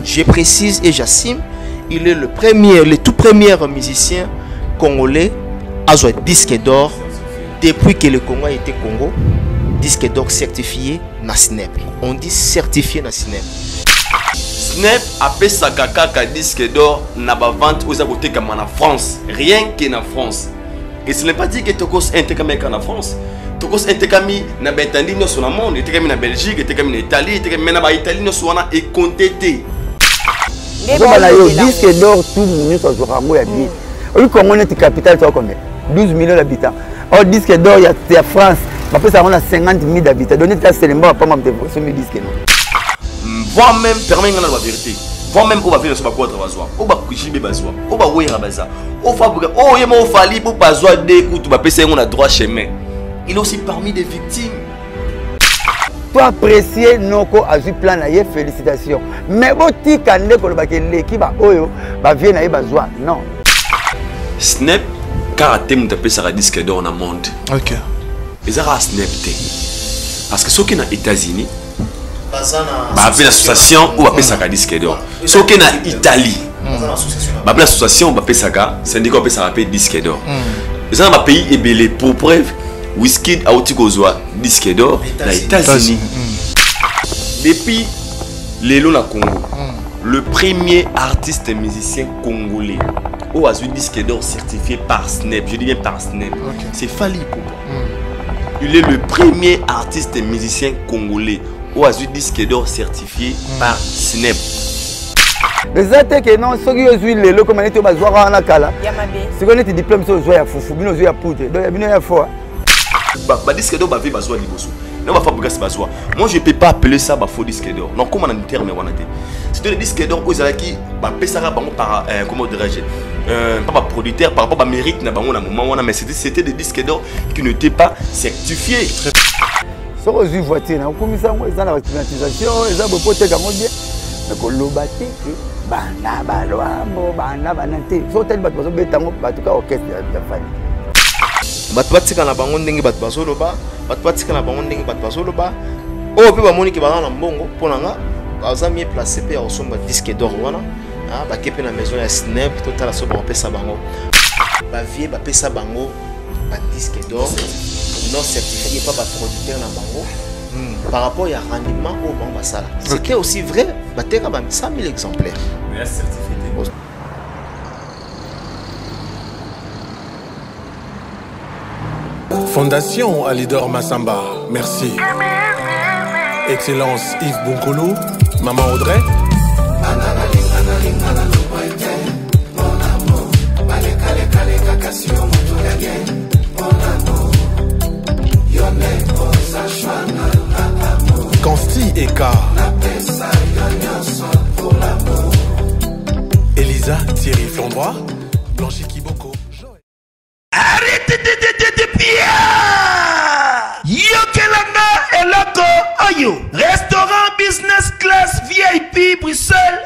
Je précise et j'assume, il est le tout premier musicien congolais à jouer disque d'or depuis que le Congo a été Congo. Disque d'or certifié na SNEP. On dit certifié na SNEP. SNEP a fait sa kaka disque d'or na ba vente aux côtés comme en France, rien que en France. Et ce n'est pas dit que Tokos intégré en France. Tokos intégré na Betandi no sur le monde, intégré na Belgique, intégré na Italie, intégré na Italie no sur et contesté. Disque d'or tout le monde sur Rambo ya bien. Au Congo est capitale toi combien? 12 millions d'habitants. Au disque d'or il y a France. Après ça on a 50 000 d'habitants. Donner ça c'est le mot pas même sur mes disques. Voire même permettre la vérité. Voire même on va faire ce quoi travailler. On va coucher besoin. On va ouvrir la base. On va oh il m'a fallu pour besoin d'écoute tu vas passer on a droit chemin. Il est aussi parmi des victimes. Toi apprécier noko azu plan na ye félicitations. Mais boti kande ko ba l'équipe ba oyo ba vient na ye besoin. Non. SNEP karaté mon tapé ça disque d'or dans le monde. OK. Et ça a SNEP parce que ceux qui sont aux États-Unis l'association ou appelle ça disque d'or. Ceux qui sont en Italie l'association ou appelle ça syndicat appelle ça disque d'or. Et ça dans pays est belé pour preuve Wizkid a aussi disque d'or aux États-Unis. Depuis Lelo na Congo, le premier artiste et musicien congolais au a eu disque d'or certifié par SNEP, je dis bien par SNEP, c'est Fally Ipupa. Il est le premier artiste et musicien congolais au a eu disque d'or certifié par SNEP. Les attaques que non, ceux qui ont eu les comme on était au bazoir en akala. Si on était diplôme sur jouer à foufou, bino jouer à poudre. Donc il y a bien fois. Bah disque d'or bah vie bazoir liboso. Non va fabriquer ce bazoir. Moi je peux pas appeler ça bah faux disque d'or. Non comment on a un terme on a dit. C'est le disque d'or aux qui bah pesara par comment dirais-je pas producteur par rapport à mérite na bango na moment mais c'était des disques d'or qui n'étaient pas certifiés. So aux voiture na comme ça moi dans la climatisation ils ont beaucoup de gamme bien. Mais ko lobate que bana balwambo bana banate. So tel bato so betango bato ka orchestre ya fani. Bato batika na bango ndenge bato bazoloba, bato batika na bango ndenge bato bazoloba. Oh pe ba moni ki ba na mbongo ponanga baza mieux placé pe au somba disque d'or wana. Ah ba kepe na maison ya SNEP total so ba pesa bango. Ba vie ba pesa bango ba disque d'or non certifié pas ba producteur na bango. Par rapport à rendement au banc basala. C'était aussi vrai, battre 100 000 exemplaires. Mais certifié. Fondation Alidor Massamba, merci. Excellence Yves Bunkulu, Maman Audrey. Consti Eka. Elisa Thierry Flandroit, Blanchi Kiboko. Arrêtez de Pierre. Yokelanga Eloko Oyo. Restaurant business class VIP Bruxelles.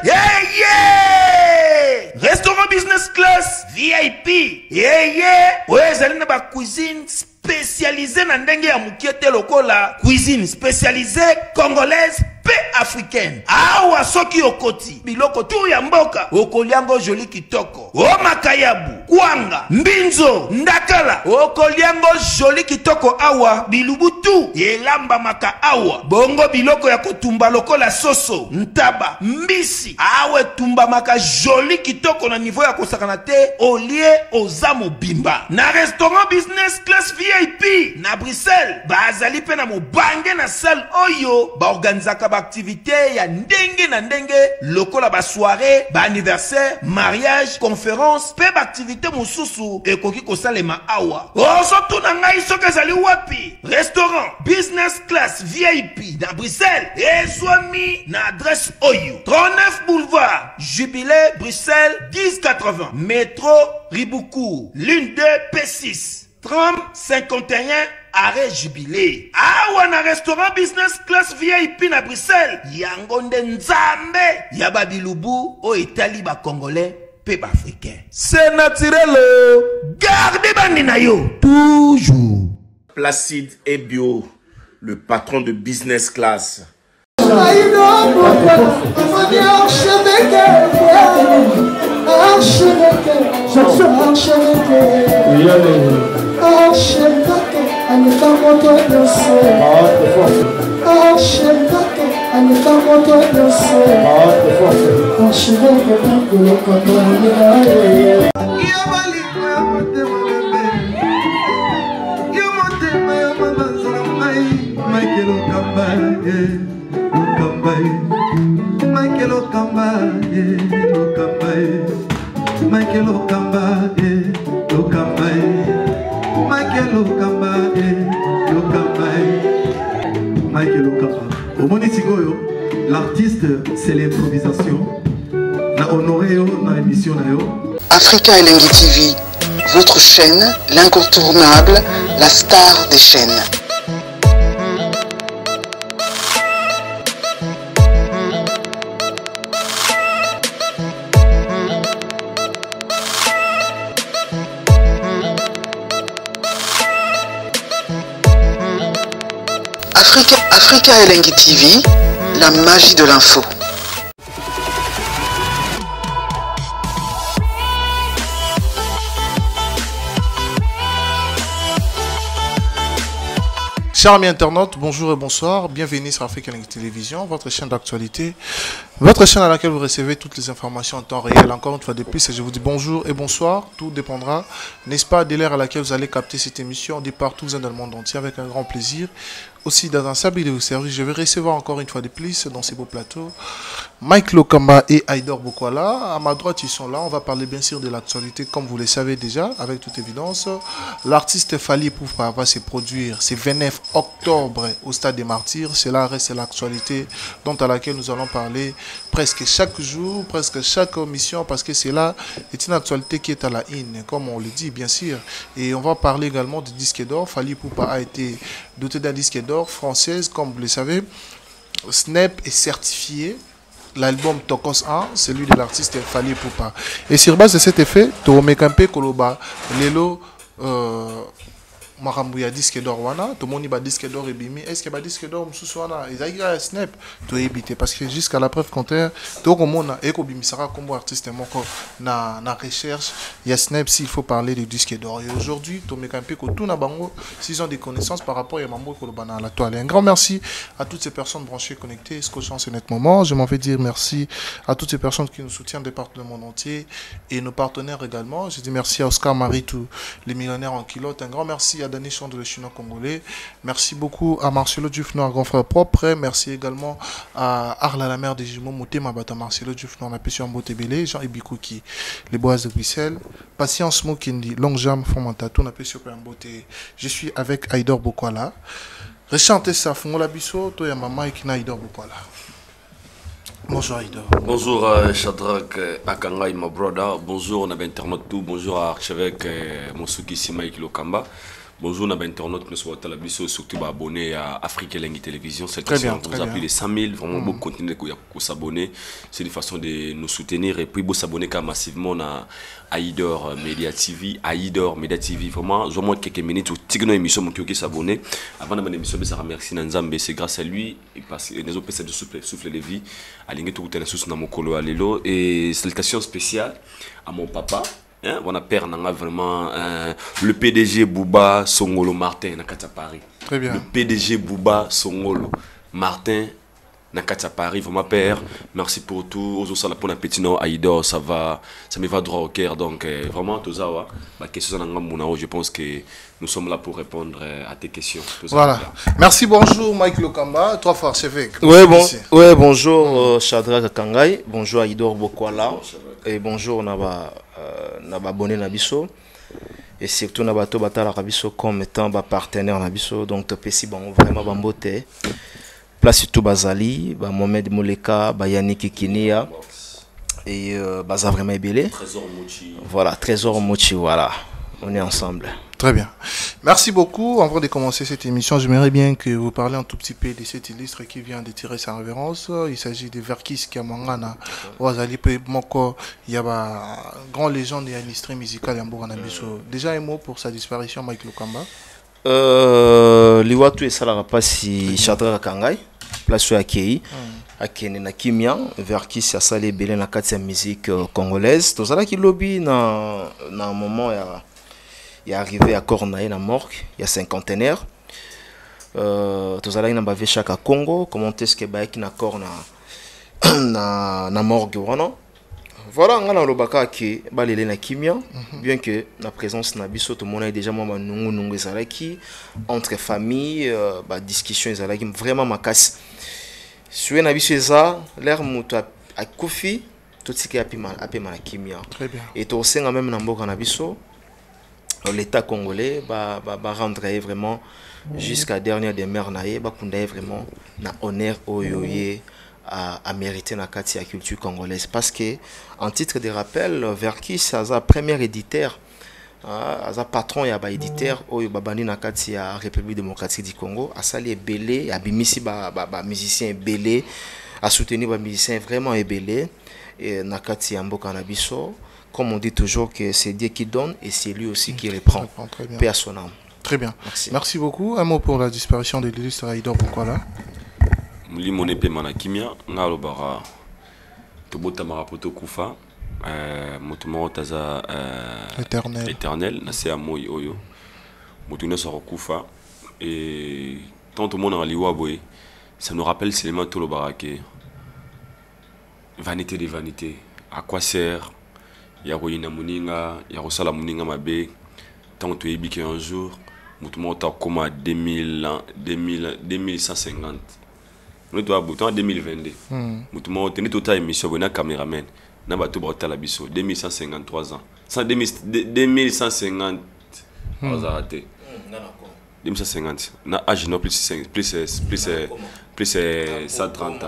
Yeah. Restaurant business class VIP. Yeah. Ouais, zali na ba cuisine spécialisée na ndenge ya mukiete lokola cuisine spécialisée congolaise pe africaine. Awa soki okoti biloko tu ya mboka okoliango joli kitoko. O makayabu, kwanga, mbinzo, ndakala okoliango joli kitoko awa bilubutu elamba maka awa. Bongo biloko ya kotumba lokola soso, ntaba, mbisi awe tumba maka joli kitoko na niveau ya kosakana te olie ozamo bimba. Na restaurant business class VIP na Bruxelles bazali pe na mobange na salle oyo ba organizaka ba activité ya ndenge na ndenge lokola ba soirée, ba anniversaire, mariage, conférence, pe ba activité mususu ekoki kosalema awa. Oso tuna ngai soki ezali wapi? Restaurant business class VIP na Bruxelles ezwami na adresse oyo 39 boulevard Jubilé Bruxelles 1080 métro Riboucourt l'une 2 P6 30 51 arrêt Jubilé. Awa na restaurant business class VIP na Bruxelles yango nde nzambe ya babilubu o Italie ba congolais pe ba africain. C'est naturel. Gardez bandi na yo toujours. Placide et Bio, le patron de business class. L'artiste, c'est l'improvisation. Na honoré dans l'émission. Africa Elengi TV, votre chaîne, l'incontournable, la star des chaînes. Africa Elengi TV, la magie de l'info. Chers amis internautes, bonjour et bonsoir, bienvenue sur Africa Elengi Télévision, votre chaîne d'actualité, votre chaîne à laquelle vous recevez toutes les informations en temps réel. Encore une fois de plus, je vous dis bonjour et bonsoir, tout dépendra, n'est-ce pas, de l'heure à laquelle vous allez capter cette émission, de partout dans le monde entier, avec un grand plaisir. Aussi dans un sablier de vos services, je vais recevoir encore une fois de plus dans ces beaux plateaux Mike Lokamba et Aïdor Bokwala. À ma droite, ils sont là. On va parler bien sûr de l'actualité, comme vous le savez déjà, avec toute évidence. L'artiste Fally Ipupa va se produire ce 29 octobre au Stade des Martyrs. Cela reste l'actualité dont à laquelle nous allons parler presque chaque jour, presque chaque émission, parce que cela est une actualité qui est à la une, comme on le dit bien sûr. Et on va parler également du disque d'or. Fally Ipupa a été doté d'un disque d'or française, comme vous le savez. Snap est certifié. L'album Tokos 1, celui de l'artiste Fally Ipupa. Et sur base de cet effet, Tomekampe Koloba, Lelo, Marambuya disque d'or wana, tout le monde ba disque d'or et bimi. Est-ce que ba disque d'or msusuana, Isaïga Snap, to éviter parce que jusqu'à la preuve contraire, tout le monde a éco bimisara comme artiste moko na recherche, il y a Snap s'il faut parler du disque d'or. Et aujourd'hui, Tomekampe ko tout na bango, s'ils ont des connaissances par rapport à Mambo Koloba na la toile. Un grand merci à toutes ces personnes branchées, connectées, scotchant ce net moment. Je m'en vais dire merci à toutes ces personnes qui nous soutiennent de partout le monde entier et nos partenaires également. Je dis merci à Oscar Maritou, les millionnaires en culotte. Un grand merci à Dani Chando, le chinois congolais. Merci beaucoup à Marcelo Dufno, un grand frère propre. Merci également à Arla, la mère des jumeaux, Mouté Mabata, Marcelo Dufno, on a pu sur Mbotebele, Jean Ibikouki, les Boas de Bruxelles. Patience Mokindi, Long Jam, Fomantatou, on a pu sur Mboté. Je suis avec Aïdor Bokwala. Rechanter ça, Fongola Bisso, toi maman et Kina Aïdor Bokwala. Bonjour Aïdor. Bonjour Shadrach Akangai, my brother. Bonjour, on a internaute tout. Bonjour à Archevêque Monsuki Mike Lokamba. Bonjour, on a internaute, nous sommes à la biso, surtout abonné à Africa Elengi Télévision. Cette fois, on vous a plus de 100 000, vraiment beaucoup continuer de s'abonner. C'est une façon de nous soutenir et puis vous s'abonner massivement à Aïdor Media TV. Aïdor Media TV, vraiment, je vois quelques minutes au tigno émission qui s'abonner. Avant de mon émission, je remercie Nanzambe, c'est grâce à lui parce que nous avons fait de souffler de vie. Aligné tout le sous dans mon colo à l'élo et salutations spéciales à mon papa. Hein, on a père vraiment le PDG Bouba Songolo Martin Nakata Paris. Très bien. Le PDG Bouba Songolo Martin Nakata Paris, vraiment père. Merci pour tout. Aux autres pour petit nom Aïdor, ça me va droit au cœur. Donc vraiment tout ça, ma question je pense que nous sommes là pour répondre à tes questions. Voilà. Merci, bonjour Mike Lokamba, trois fois archevêque. Ouais, bonjour Shadrach Akangai, bonjour Aïdor Bokwala et bonjour Naba abonné Nabiso et surtout Nabato Batala Rabiso comme étant partenaire Nabiso. Donc Topesi bon vraiment bambote. Place tout Bazali, Mohamed Mouleka, Yannick Kinia et Baza vraiment belé. Trésor Mochi. Voilà, Trésor Mochi, voilà. On est ensemble. Très bien. Merci beaucoup. Avant de commencer cette émission, j'aimerais bien que vous parliez un tout petit peu de cet illustre qui vient de tirer sa révérence. Il s'agit de Verkis Kiamangana. Il y a une grande légende et une histoire musicale. Déjà un mot pour sa disparition, Mike Lokamba. Liwatu et Salarapasi Shadrach Akangai. Place sur Akei. Akene na Kimia. Verkis a salé belé na 4e musique congolaise. Tout ça qui lobby dans un moment. il est arrivé à Cornaï na morgue il y a cinquantenaire tozalaki na bave chaque Congo comment est-ce que ba qui na corps na morgue wana voilà nga na lobaka ki balele na kimia bien que na présence na biso to mona déjà moi nungu ezalaki entre famille ba discussion ezalaki vraiment makasi sué na biso eza l'air mutu a kofi tout ce qui a pima na kimia très bien et to senga même na mboka na biso l'état congolais ba rendre vraiment jusqu'à dernière demeure naé ba kunda vraiment na honneur oyoye à mériter la culture congolaise parce que en titre de rappel Verkis a premier éditeur a patron ya ba éditeur oyo babandi na kati ya République démocratique du Congo a sali belé a bimisi ba musicien belé a soutenir ba musicien vraiment belé et na kati ya mboka na biso comme on dit toujours que c'est Dieu qui donne et c'est lui aussi qui reprend paix à son âme. Très bien, merci beaucoup. Un mot pour la disparition de l'illustre Aïdor Bokola. Limone pe manakimia ngalo bara to bota marapoto kufa motumo taza éternel na se amoy oyo motuna so kufa et tant tout le monde en liwa boy ça nous rappelle seulement tout le barake vanité des vanités à quoi sert ya roina muninga ya rosala muninga mabe tant to ebiki un jour motumo ta koma 2150 nous doit bouton en 2022. Nous tenons total émission bonne caméraman. Na bato bota la biso 2153 ans. 2150 aux arrêté. 2150. Na âge non plus 130 ans.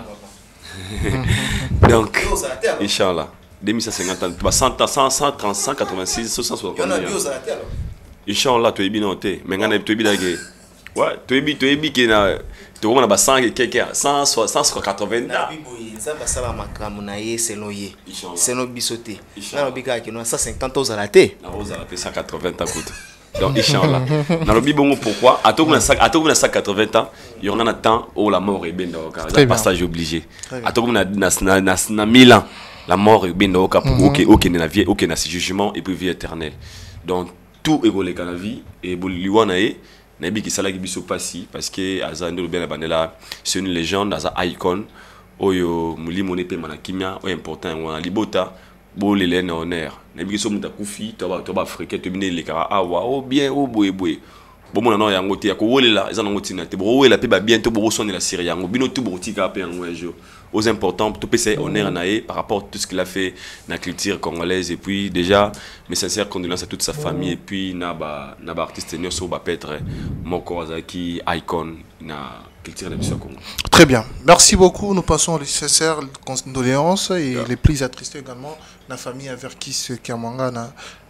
Donc inchallah 2150 ans 130 186 160. Inchallah tu es bien noté. Mais ngana tu es bien que ouais, tu es bien que na tu vois, on a 180 ans. Ça va ça makamu na ye selon ye. Selon bisoté. Na bika ki no 150 ans à la té. Na rosa la 180 ans coûte. Donc inchallah. Na lobi bongo pourquoi? À tout na 180 ans, il y en a temps où la mort est bien dans le passage obligé. À tout na 1000 ans, la mort est bien dans le cas pour OK na vie, OK na jugement et puis vie éternelle. Donc tout est relié à la vie et boliwana e Nabi qui sala qui biso passi parce que azando bien la bandela c'est une légende aza icon oyo muli monepe manakimia o important wana libota bo lele na honneur nabi ki so muta kufi to ba africain to bine lekara awa o bien o boye bo mona no yango te ko wolela eza nango tina te bo wela pe ba bien to bo sonne la Syrie yango bino to bo tika pe yango jo aux importants tout PC honneur nae par rapport à tout ce qu'il a fait dans la culture congolaise et puis déjà mes sincères condoléances à toute sa famille et puis naba artiste nyoso ba petre moko azaki icon na culture de Congo. Très bien, merci beaucoup. Nous passons aux sincères condoléances et les plis attristés également la famille Verkis Kamanga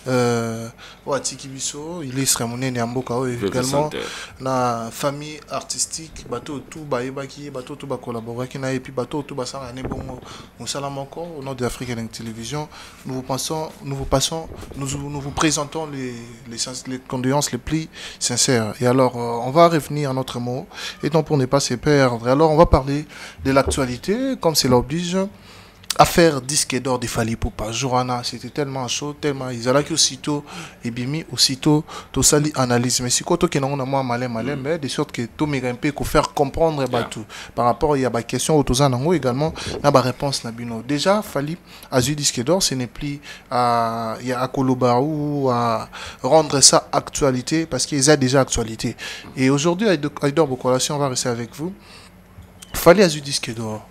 Watiki Biso, il est Sramoné Nyamboka également la famille artistique bateau tout baebaki bateau tout ba collaborer qui na et puis bateau tout ba sanga ne bongo musala moko au nom de Afrique Télévision. Nous vous présentons les condoléances les plus sincères. Et alors on va revenir à notre mot et donc pour ne pas se perdre. Alors on va parler de l'actualité comme c'est l'oblige. Affaire disque d'or de Fally Ipupa Joanna, c'était tellement chaud, tellement ils allaient aussitôt et bimi aussitôt tout ça analyse mais si quoi qui n'ont pas malin mais de sorte que tout me peu pour faire comprendre tout par rapport il y a des questions autour de également na ba réponse na bino déjà Fally a eu disque d'or ce n'est plus à il y a à Kolobarou à rendre ça actualité parce qu'ils a déjà actualité et aujourd'hui Aïdor Bokola on va rester avec vous. Fally a eu disque d'or.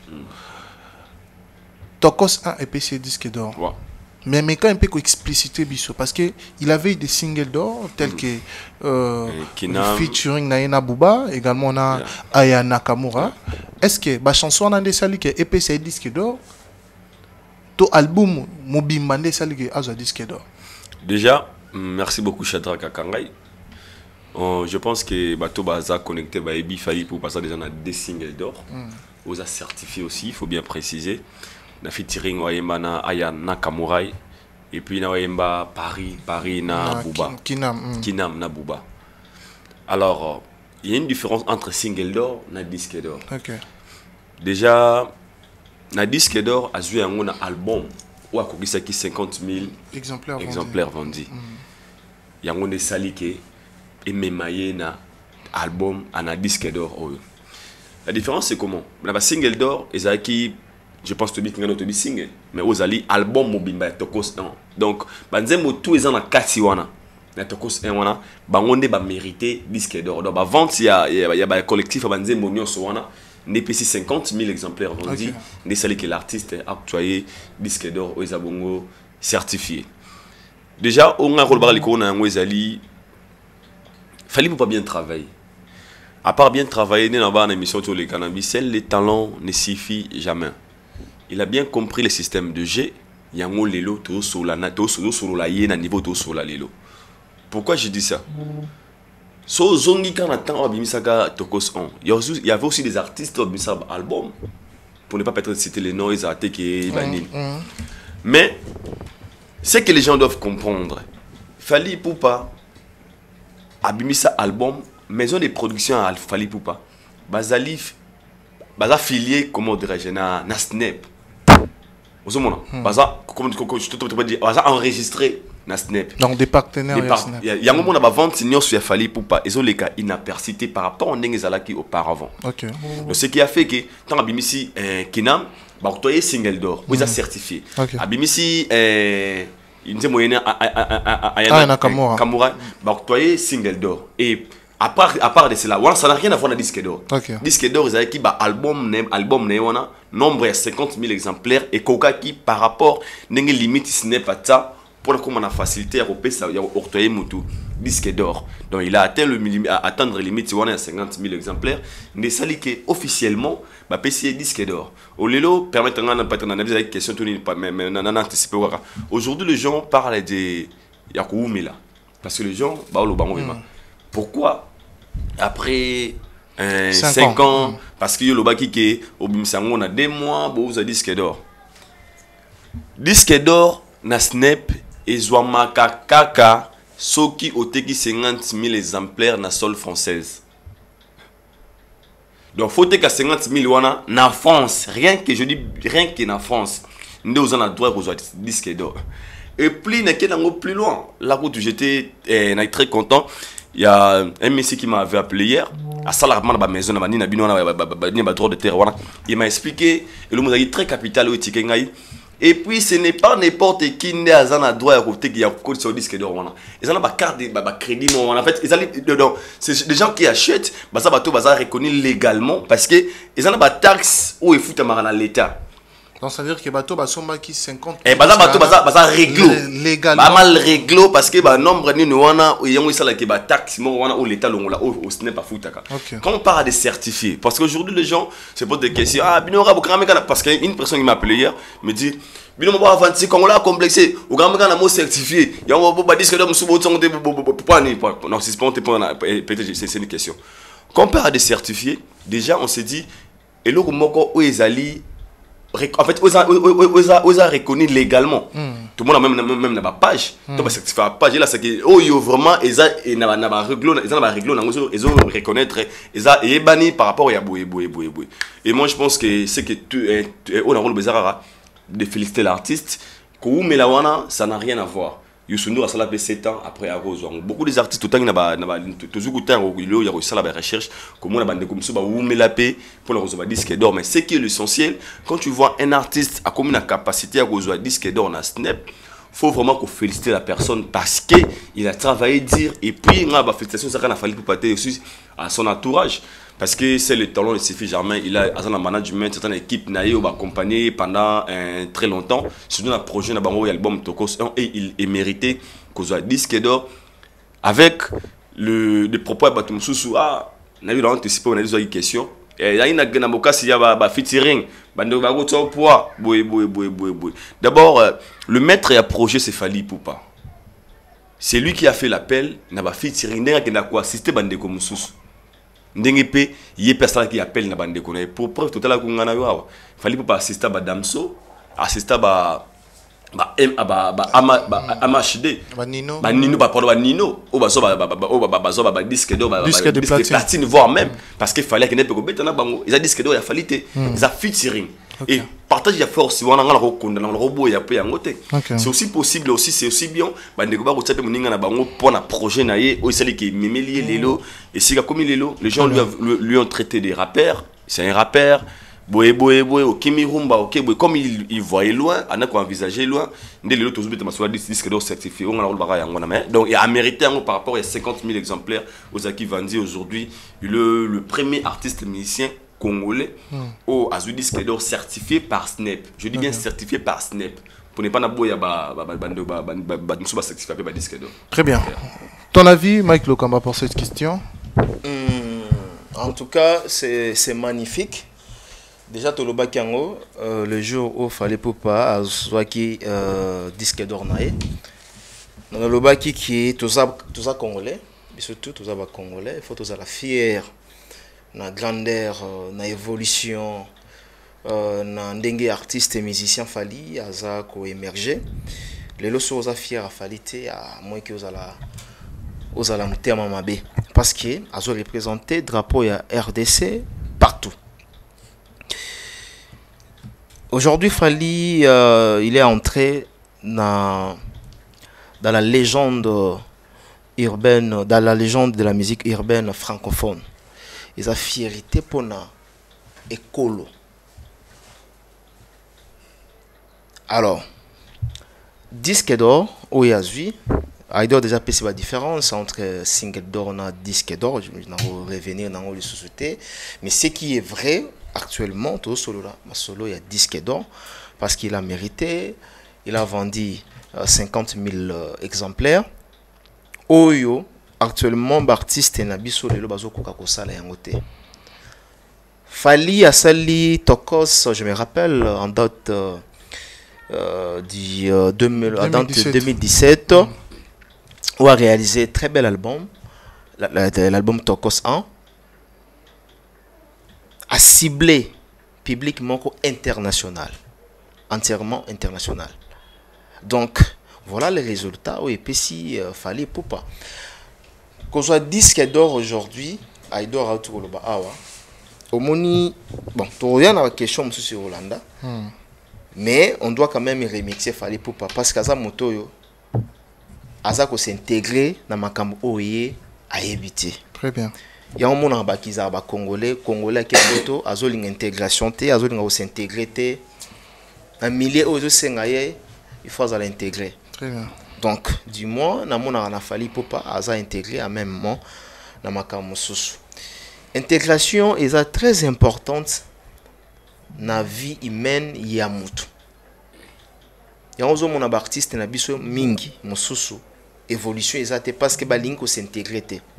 Tokos a EPC disque d'or. Ouais. Mais quand un peu explicité biso parce que il avait des singles d'or tels que featuring Naina Bouba également on a Aya Nakamura. Est-ce que ba chanson na desali que EPC disque d'or to album Mobimande sali que azo disque d'or. Déjà merci beaucoup Chadra Kakangai. Je pense que bato baza connecté ba Ebi Fally pour passer déjà on a des singles d'or. On a certifié aussi, il faut bien préciser. Na featuring Wayemba na Aya Nakamura et puis na Wayemba Paris na Bouba Kinam na Bouba. Alors il y a une différence entre single d'or et disque d'or. Okay. Déjà na disque d'or a joué un album ou a coûté 50 000 exemplaires vendus. yango ne salike et memaye na album ana disque d'or. La différence c'est comment? La single d'or ezaki je pense que tu single mais aux ali album mobimba tokos 1. Donc banzemo tout ezana kati wana. Na tokos 1 wana bangonde ba mériter disque d'or. Donc ba vente il y a ba collectif banzemo nyonso wana NPC 50 000 exemplaires vendus. Ne sali que l'artiste a octroyé disque d'or aux Ezabongo certifié. Déjà on a rôle les corona ngwezali fallait pas bien travailler. À part bien travailler dans une émission sur le cannabis, les talents ne suffisent jamais. Il a bien compris le système de G. Yango lelo to sur la niveau to sur la lelo. Pourquoi je dis ça? So zongi kanatan abimisaka tokos on. Il y avait aussi des artistes abimisa album. Pour ne pas peut-être citer les noms, ils ont attaqué Banil. Mais ce que les gens doivent comprendre, Fally Ipupa abimisa album, maison de production à Fally Ipupa. Bazalif baza filié comment dirais-je na Snap. Vous avez baza comment je te dire baza enregistré na Snap. Donc des partenaires. Il y a un moment où on a vendu signaux sur Fally Ipupa et ils ont les cas inapercités par rapport à Nengezalaki auparavant. OK. Donc ce qui a fait que tant abimisi Kinam ba octroyé single d'or, ils a certifié. Abimisi il dit moyen à Kamura ba octroyé single d'or et à part de cela, ça n'a rien à voir avec le disque d'or. Disque d'or, ils avaient qui album nombre de 50 000 exemplaires et Koka qui par rapport à limite ce n'est pas ça pour comment on a facilité à octroyer mutu disque d'or. Donc il a atteint atteindre limite à 50 000 exemplaires. Mais ça dit que officiellement bah PC disque d'or. Au lelo permettre de pas d'analyser avec question mais on anticiper. Aujourd'hui les gens parlent de Yakoumela parce que les gens bah au bango pourquoi après 5 ans parce que le baki qui au bimsango on a 2 mois vous a disque d'or. Disque d'or na Snap et Zouamaka Kaka Soki Oteki 50 000 exemplaires na sol française. Donc faut que 50 000 wana na France, rien que je dis rien que na France. Nous on a droit aux disque d'or. Et puis plus loin, là où j'étais très content. Il y a un monsieur qui m'avait appelé hier à Salarman à la maison de terre. Il m'a expliqué et le mot très capital et puis ce n'est pas n'importe qui n'est à un droit à côté qui a code sur disque d'or. Ils ont pas carte de crédit. En fait, c'est des gens qui achètent, ça va reconnu légalement parce que ils ont pas taxe ou ils foutent à l'État. Donc ça veut dire que bateau basomba qui 50 et bateau réglo légalement mal réglo parce que ba nombre ni wana yango isala ke ba taxe mo wana au l'état longola au ce n'est pas foutaka. Quand on parle de certifiés parce qu'aujourd'hui les gens se posent des questions binora bokramé parce qu'une personne qui m'a appelé hier me dit bino ba avancer quand on l'a complexé au grand kana mo certifié yango ba disque de musubo tonte non c'est pas peut-être c'est une question. Quand on parle de certifiés déjà on s'est dit et le moko o ezali en fait, on a reconnu légalement. Tout le monde a même la page. Donc, certifié la page. Là, c'est que, oh, vraiment, ils ont reconnaître, ils ont banni par rapport à Boué. Et moi, je pense que c'est que on a le besoin de féliciter l'artiste. Mais là, ça n'a rien à voir. Youssou a salé 7 ans après Arose. Beaucoup des artistes, tout le temps, il y a aussi la recherche. Comment on a bandé comme ça, la paix pour le disque d'or. Mais ce qui est l'essentiel, quand tu vois un artiste a comme une capacité à recevoir disque d'or dans Snap, il faut vraiment qu'on félicite la personne parce qu'il a travaillé dire et puis il a félicitations ça a fallu pour partir aussi à son entourage. Parce que c'est le talent, il suffit jamais. Il a un management, c'est une équipe qui m'a accompagné pendant très longtemps. C'est un projet, il y a un album Tokos 1 et il est mérité qu'on soit disque d'or avec le propos de Batumsusu. Ah, on a eu anticipé, on a eu des questions. Et il y a un featuring. D'abord, le maître et projet, c'est Fally Ipupa. C'est lui qui a fait l'appel. Il a featuring, il a assisté Bandeko Mususu. Ndengepe yé personne qui appelle na bande koné pour preuve totale ko ngana yo Fally Ipupa assister ba Damso assister ba MHD Nino Nino disque d'or disque de platine voire même parce qu'il fallait que n'importe quoi bango ils a disque d'or il a fallu ils a featuring et partage ya force on a ngala rekonda na robot ya pe yangote c'est aussi possible aussi c'est aussi bien bande ko ba ko tsape moninga na bango pour un projet na ye o isali ki memeli lelo et si comme lelo les gens lui ont traité des rappeurs c'est un rappeur boé au Kimirumba ok boé comme il voyait loin on a quoi envisager loin ndé lelo tozo beta masola disque d'or certifié on a le bara yango na mais donc il a mérité par rapport à 50 000 exemplaires aux acquis vendus aujourd'hui le premier artiste musicien congolais au Azul disque d'or certifié par Snap. Je dis bien certifié par Snap. Pour ne pas n'aboyer certifié par disque d'or. Très bien. Ton avis, Mike Lokamba, pour cette question? En tout cas, c'est magnifique. Déjà, Toloba Kiango, le jour où il fallait pas soit qui disque d'or naé. Dans le bas qui est tout ça congolais, mais surtout tout ça congolais, il faut tout ça la fier. Na grandeur, na évolution, na ndenge artiste et musicien fali aza ko émerger. Les loso oza fier a falité à moins que ozala mutema mabe parce que azo représenter drapeau ya RDC partout. Aujourd'hui Fali il est entré dans la légende urbaine, dans la légende de la musique urbaine francophone. Ils ont fierté pour na écolo. Alors, disque d'or, où il y a eu, il doit déjà passer la différence entre single d'or et disque d'or. Je vais revenir dans les sociétés. Mais ce qui est vrai actuellement, tout solo là, solo il y a disque d'or parce qu'il a mérité. Il a vendu 50 000 exemplaires. Oyo. Actuellement, l'artiste Nabiso Lelo Bazo Coca-Cola Yangote. Fali Asali Tokos, je me rappelle, en date du 2017, où a réalisé un très bel album, l'album Tokos 1, a ciblé publiquement international, entièrement international. Donc, voilà les résultats. Oui, et puis si Fali Poupa. Qu'on soit disque d'or aujourd'hui, il doit retourner le bas. Au moni, bon, tu reviens à la question sur Hollanda, mais on doit quand même remixer Fali Poupa parce qu'à ça moto yo, aza ko s'intégrer dans ma camp oye à éviter. Très bien. Il y a un monde en bas qui a congolais qui est moto, azo l'intégration té, azo l'ingao s'intégrer té, un millier aux sengaye, il faut l'intégrer. Très bien. Donc, du moins, on a fallu pour pas intégrer en même moment dans ma camouflage. Intégration est très importante dans la vie humaine yamutu. Il y a un artiste na biso mingi mususu évolution est parce que balingo s'intégrer.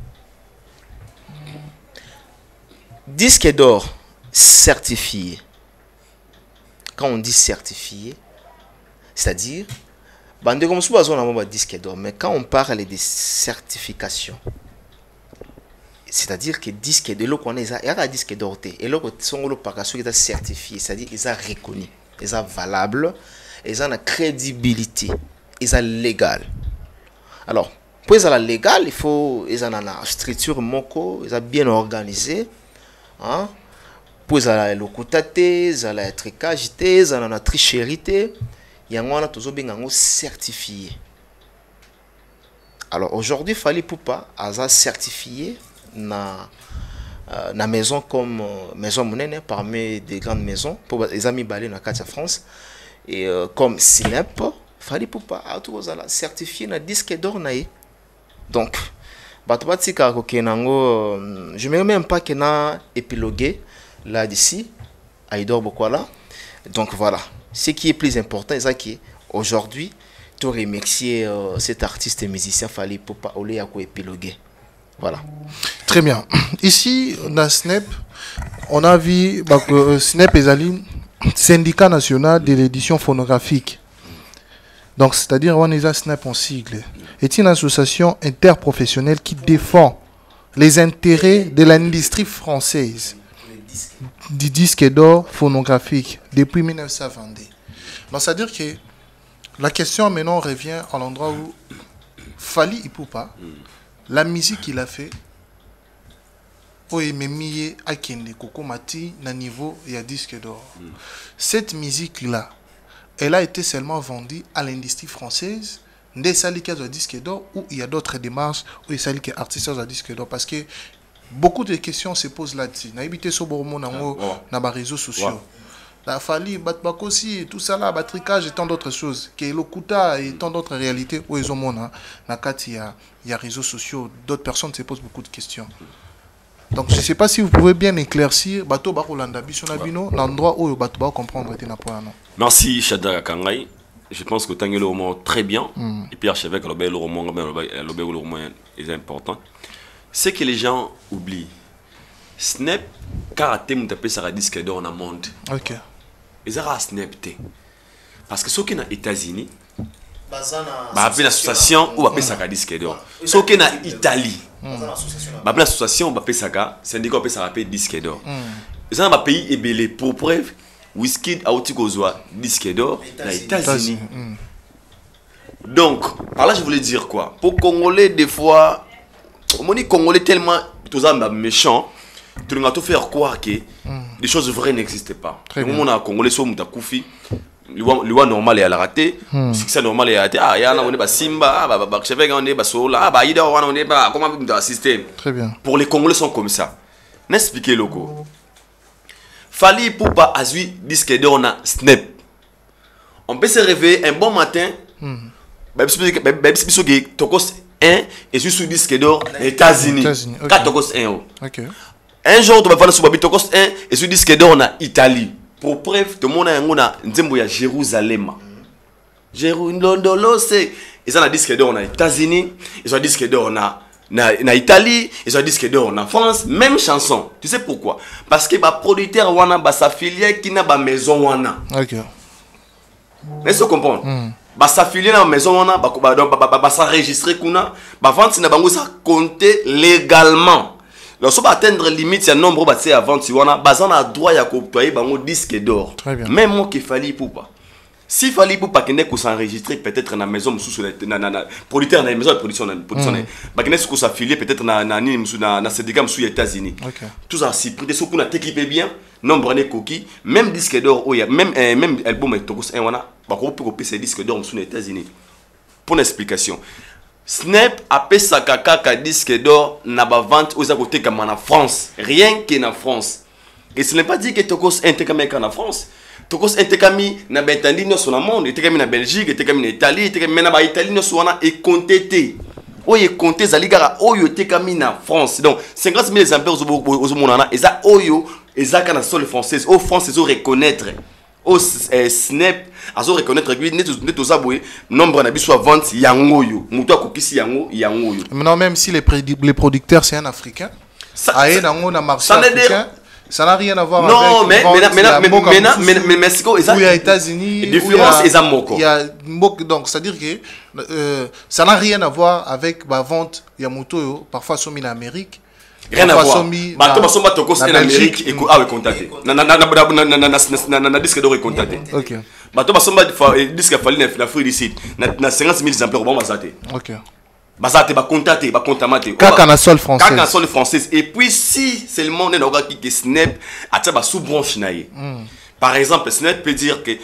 Disque d'or certifié. Quand on dit certifié, c'est-à-dire disque d'or, mais quand on parle de certification, c'est-à-dire que disque de l'eau qu'on est à disque d'or et l'eau sont le parasol est certifié, c'est-à-dire qu'ils sont reconnus, ils sont valables, ils ont la crédibilité, ils sont légal. Alors, pour être légal, il faut ils ont la structure moko, ils sont bien organisés, hein. Pour être l'okutate, ils ont la tricagité, ils ont la trichérité. Il y a un certifié. Alors aujourd'hui, il fallait Poupa avoir certifié na maison comme Maison Mounene parmi des grandes maisons pour les amis balés dans la France et comme Sinep, il fallait Poupa avoir certifié na disque d'or naé. Donc, je ne me même pas qu'il a épilogué là d'ici, Aïdor Bokwala. Donc voilà. Ce qui est plus important, c'est qu'aujourd'hui, tu remercier cet artiste et musicien Fali Poupa Olé à épiloguer. Voilà. Très bien. Ici, dans SNEP, on a vu que SNEP est le syndicat national de l'édition phonographique. Donc, c'est-à-dire on est à SNEP en sigle. C'est une association interprofessionnelle qui défend les intérêts de l'industrie française du disque d'or phonographique depuis 1922. Donc, c'est-à-dire que La question maintenant revient à l'endroit où Fally Ipupa, la musique qu'il a fait, Oememiye Akende Kokomati na niveau il y a disque d'or. Cette musique-là, elle a été seulement vendue à l'industrie française, des salika de disque d'or, ou il y a d'autres démarches où il s'agit d'artistes de disque d'or. Parce que beaucoup de questions se posent là-dessus. On a habité sur Bormo, dans les réseaux sociaux. La Fally, Batbakosi, tout ça là, Batricage et tant d'autres choses. Kelokuta et tant d'autres réalités où ils ont mon il y a réseaux sociaux, d'autres personnes se posent beaucoup de questions. Donc je ne sais pas si vous pouvez bien éclaircir Bato Barolanda Bisonabino, l'endroit où Bato va comprendre. Merci Shadrach Kangai. Je pense que tu as le roman très bien. Et puis archevêque, le roman est important. C'est que les gens oublient. Snap, car tu as fait ça disque d'or dans le monde. Ok. Ils ont Snap. Parce que ceux qui sont aux États-Unis, appelé l'association ou appelé ça disque d'or. Ceux qui sont en Italie, appelé l'association ou appelé ça syndicat appelé ça disque d'or. Ils ont un pays ébélé pour preuve. Whisky a aussi disque d'or aux États-Unis. Donc, par là, je voulais dire quoi? Pour Congolais, des fois, on dit Congolais tellement méchants, tu vas te faire croire que des choses vraies n'existent pas. Au moment où Congolais sont Koufi, loi normale est à la raté, succès normal est à la raté. Ah, il y a un Simba, on est Sola, on est comment assister. Très bien. Pour les Congolais sont comme ça. N'expliquez logo. Fally Ipupa a eu disque d'or na Snap. On peut se réveiller un bon matin. Tokos 1 et sur disque d'or aux États-Unis. 4 Tokos 1. Un jour, tu vas faire sur Tokos 1 et sur disque d'or en Italie. Pour preuve, tout le monde a un Jérusalem. Jérusalem, c'est. Ils ont un disque d'or aux États-Unis. Ils ont un disque d'or en Italie, ils ont disque d'or en France, même chanson. Tu sais pourquoi? Parce que les producteurs wana s'affilier qui n'a pas maison wana. Ok. Est-ce que vous comprenez? S'affilier dans la maison wana, s'enregistrer kuna, vendre si na bango ça compter légalement. Lorsqu'on va atteindre limite, il y a un nombre de avant si wana, bazan a droit à octroyer bango disque d'or. Très bien. Même moi qui Fally Ipupa. Si Fally Ipupa qu'on s'enregistrer peut-être dans la maison sous producteur dans la maison de production qu'on s'affilier peut-être dans syndicat aux États-Unis. Tout ça si pour des sous qu'on a équipé bien nombre de coquilles même disque d'or même album avec Tokos 1 wana ba ko peut ces disques d'or aux États-Unis. Pour une explication. Snap a fait sa kaka disque d'or na ba vente aux côtés comme en France, rien que en France. Et ce n'est pas dit que Tokos 1 était en France. Tokos Entekami na Betandi no sur le monde, Entekami na Belgique, Entekami na Italie, Entekami na Italie no sur wana et compté. Oye compté zaligara oyo Entekami na France. Donc 50 000 exemplaires aux monana et ça oyo et ça kana sol française. Au France ils ont reconnaître. Au Snap azo reconnaître que net aux aboué nombre na biso vente yango yo. Muto akokisi yango yo. Maintenant même si les producteurs c'est un africain, aye nango na marché africain. Ça n'a rien à voir avec mais Mexico, où il y a États-Unis, différence est à Moko. Il y a donc c'est-à-dire que ça n'a rien à voir avec la vente Yamoto parfois soumis en Amérique. Rien à voir. Bah Tokos en Amérique et ah oui contacté. Na disque d'or contacté. OK. Bah disque Fally na free d'ici. Na 50 000 exemplaires bon bazate. OK. Bazate ba contacté ba contamate. Kaka na sol français. Kaka na sol française et puis si c'est le monde n'a qui Snap a ta ba sous branche naie. Par exemple, Snap peut dire que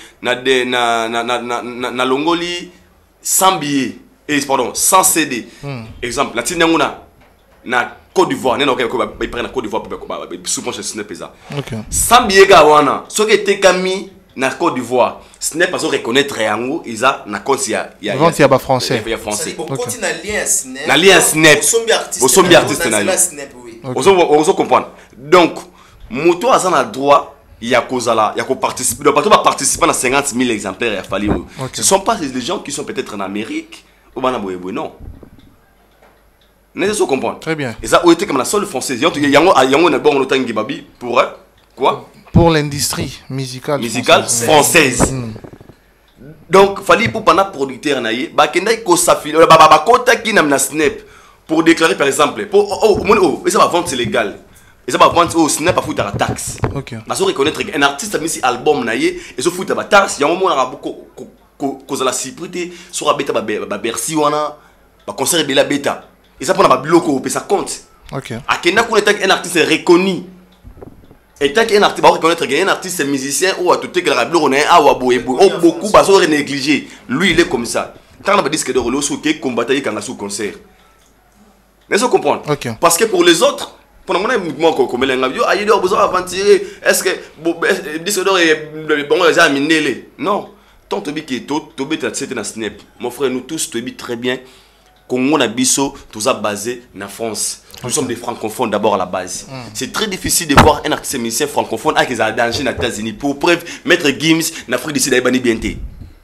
na Longoli 100 billets et pardon 100 CD. Exemple, la tinanguna na Côte d'Ivoire, n'a aucun ils prennent la Côte d'Ivoire pour sous branche Snap ça. OK. 100 billets gawana, ce qui était kami na Côte d'Ivoire, ce n'est pas reconnaître yango isa na compte il y a français. Il y a français. Na lien Snap. Na lien Snap. Au sombi artiste na lien. Vous comprendre. Donc moto azana droit il y a kozala, il y a ko participer. Le bateau va participer à 50 000 exemplaires à Fally. Ce ne sont pas des gens qui sont peut-être en Amérique ou en Boyeboy non. N'est-ce pas comprendre? Très bien. Et ça a été comme la seule française. Il y a un bon notangi babi pour quoi? Pour l'industrie musicale française. Donc, Fally Ipupa na producteur naie, ba kenda ko s'affiler, kota ki na Snap pour déclarer par exemple, et ça va vendre c'est légal. Et ça va vendre au Snap à foutre la taxe. OK. Parce que reconnaître un artiste a mis album naie et ça foutre la taxe, il y a un moment beaucoup cause la cyprité sur beta Bercy wana ba concert de la beta et ça pour la bloco ça compte. OK. Akena ko un artiste reconnu. Et tant qu'un artiste va reconnaître qu'un artiste est musicien ou à tout que la bloco on est awa boy beaucoup ba so négligé. Lui il est comme ça. Quand on va disque de rolo sous que combattre quand sous concert. Laissez comprendre. OK. Parce que pour les autres pour mon mouvement comme les ngabio aïe de besoin aventurer est-ce que disque d'or est bon les amis nélé. Non. Tant Tobi qui est Tobi c'était dans Snap. Mon frère nous tous Tobi très bien. Congo na biso tous a basé na France. Nous sommes des francophones d'abord à la base. C'est très difficile de voir un artiste musicien francophone avec des danger aux États-Unis. Pour preuve, Maître Gims en Afrique du Sud a bien été.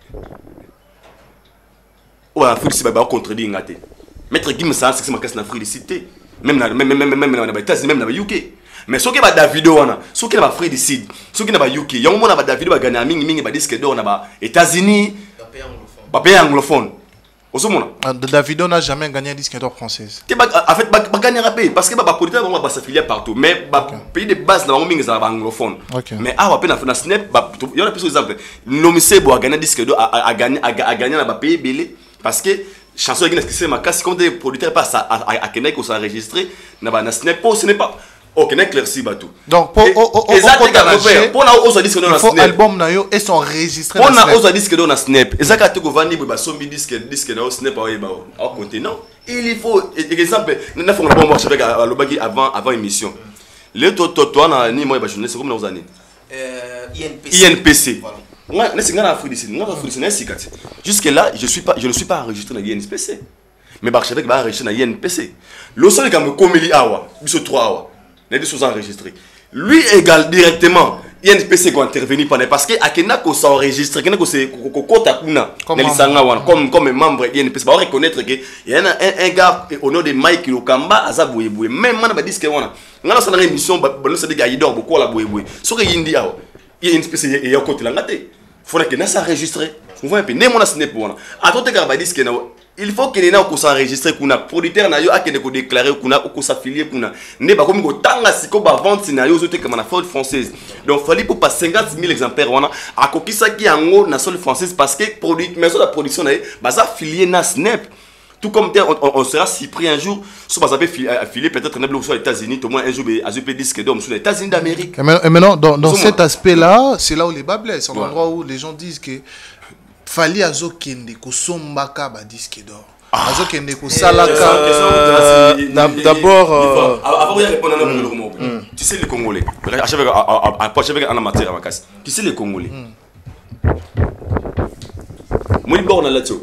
Ou en Afrique du Sud a contredit ngate. Maître Gims c'est ma casse en Afrique du Sud. Même dans les États-Unis, même dans le UK. Mais ce qui est Davido wana, ce qui est Afrique du Sud, ce qui est UK, il y a un moment où Davido va gagner mingi ba disque d'or na États-Unis, ba pays anglophone. Davido n'a jamais gagné un disque d'or française. En fait, il gagner un pays parce que les politiques vont s'affilier partout. Mais le pays de base, c'est anglophone. Mais à la Snap, il y a un exemple. L'homme a gagné un disque d'or, a gagné un pays belé parce que chanson qui est ma casse, quand des producteurs passent à Kenya qui sont enregistrés, na Snap, ce n'est pas. Ok, n'est éclairci tout. Donc pour album na yo et sont enregistrés dans Snap. On a disque dans Snap. Ezaka te ko vandi ba sombi disque dans Snap au continent. Il faut exemple, na font bon marché avec Lobaki avant émission. Le toi na ni moi ba journée c'est comme dans années. INPC. Moi, n'est pas en Afrique du Sud. Moi Afrique du Sud jusque là, je ne suis pas enregistré dans INPC. Mais ba chef va enregistrer dans INPC. Le seul qui me comeli awa, biso 3 awa. Les deux sont enregistrés. Lui égal directement. Il y a une PC qui intervenir parce que Akena ko s'enregistre, Akena ko se kota kuna comme membre il y a une PC va reconnaître que il y a un gars au nom de Mike Lokamba azabouye bouye même man ba disque wana. Ngala sana émission ba no se de gars idor beaucoup la bouye bouye. So que yindi awa. Il y a une PC et ya côté la ngate. Faut que na s'enregistrer. Vous voyez un peu né mon snap wana. Attends que ba disque na il faut que les gens s'enregistrent kuna producteur na yo akende ko déclarer kuna ko s'affilier kuna ne ba comme ko tanga siko ba vente scénario zo te comme na faute française donc fallait pour pas 50 000 exemplaires wana akokisa ki yango na sol française parce que maison de production na ba za affilié na Snap tout comme on sera surpris un jour soit ba affilié peut-être na aux États-Unis au moins un jour azup disque d'homme sur les États-Unis d'Amérique. Et maintenant dans cet aspect là c'est là où les bas blessent, c'est l'endroit où les gens disent que Fali azokende ko sombaka ba disque d'or. Azokende ko salaka. D'abord avant de répondre à notre mot. Tu sais les Congolais. Avec en matière à casse. Tu sais les Congolais. Moi bon na là-dessus.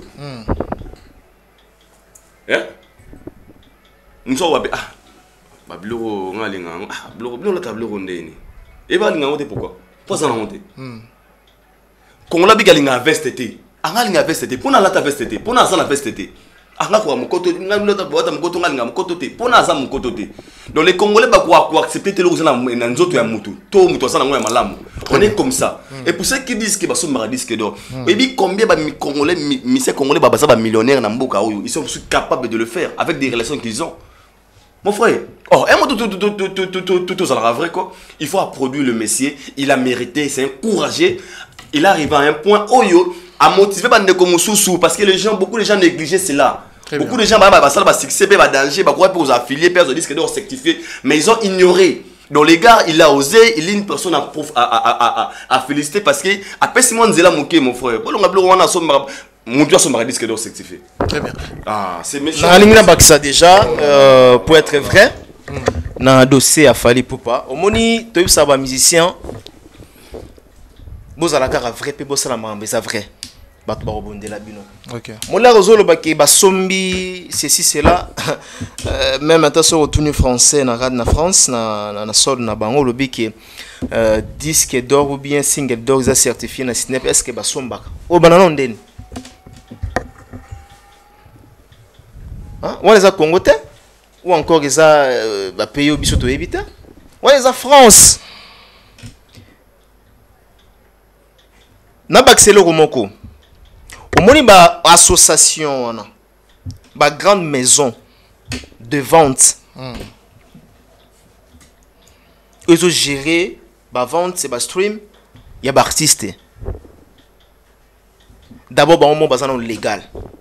Hein? Nous sommes ba bloro ngalinga. Bloro la table rondeni. Et ba linga honte pourquoi? Pas ça honte. Congolais bigalinga veste été. Angalinga veste été. Pona la ta veste été. Pona ça la veste été. Anga kwa mukoto ngalo ta boata mukoto ngalinga mukoto te. Pona za mukoto te. Donc les Congolais ba ko accepter te lo na nzoto ya mutu. To mutu sana ngoya malamu. On est comme ça. Et pour ceux qui disent que ba so mara disque d'or. Et bi combien ba Congolais misé Congolais ba ça ba millionnaire na mboka oyo. Ils sont capables de le faire avec des relations qu'ils ont. Mon frère, un mot tout ça vrai quoi. Il faut produire le messier, il a mérité, c'est un courageux. Il arrive à un point oyo à motiver parce que beaucoup de gens négligeaient cela. Beaucoup de gens ça succès, danger, pour affilier, pour disque d'or certifié, mais ils ont ignoré. Donc les gars, il a osé, il est une personne à féliciter parce que après Simon Zela Mouké mon frère. Mon Dieu, son disque d'or certifié. Très bien. Ah, c'est méchant. Ça déjà, pour être vrai, dans un dossier à Fali Poupa, au moni, tu es un musicien. Vous avez un vrai peu, vous avez un vrai. Ok. Mon la rosolo baki ba sombi ceci cela même maintenant sur retourne français na France na sol na bango le biki disque d'or ou bien single d'or za certifié na Snap est-ce que ba somba o banana ndeni hein on les a Congoté ou encore les a ba pays au biso to éviter on les a France na baxelo romoko au moni ba association ba grande maison de vente ils ont géré ba vente c'est ba stream il y a ba artiste d'abord bango mo bazana légal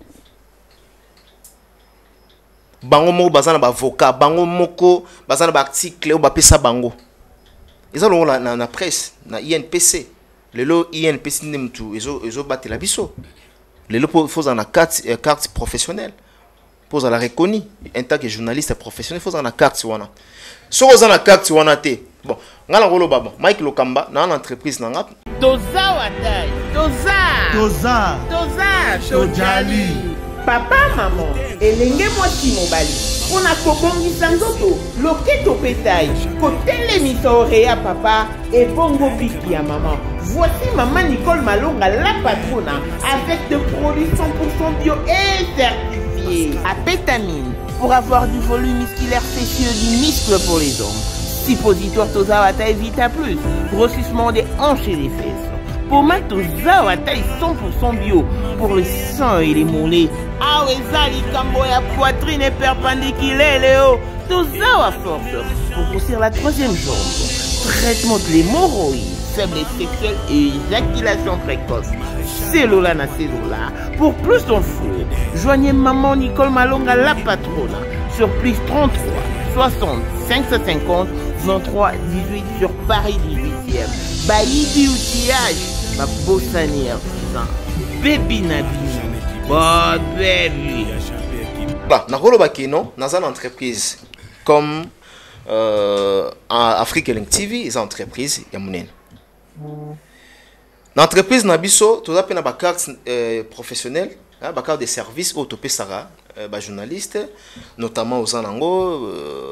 bango mo bazana ba avocat bango moko bazana ba article ou ba pesa bango ils ont na presse na INPC lelo INPC ndemtu ezo batela biso lelo faut en carte professionnelle pour la reconnu en tant que journaliste professionnel faut en carte wana so aux en carte wana te bon ngala ngolo baba Mike Lokamba na entreprise na ngap Toza watai Toza Tojali papa maman elenge mwasi mobali mpona kobongisa nzoto loketo petai kotelemisa oreya papa ebongo biki ya maman. Voici maman Nicole Malonga, la patronne, avec des produits 100% bio et certifiés. Apétamine, pour avoir du volume musculaire précieux, du muscle pour les hommes. Suppositoire Tozawata Vita Plus, grossissement des hanches et des fesses. Pommade Tozawata 100% bio, pour les seins et les mollets. Awezali Kamboya poitrine et perpendiculaire, Léo. Tozawa Force, pour grossir la troisième jambe. Traitement de l'hémorroïde, faiblesse sexuelle et éjaculation précoce. Cellula na cellula. Pour plus d'infos, joignez maman Nicole Malonga, la patronne, sur plus 33 60 550 23 18 sur Paris 18e. Baïdi outillage, ma bossanière, baby Nabi. Bon baby. Bah, nakolo bakeno, dans une entreprise comme Afrique Link TV, ils ont entreprise ya munene. L'entreprise Nabiso, tout ça na carte professionnelle, ba carte de service au topé sara, ba journaliste, notamment aux anango,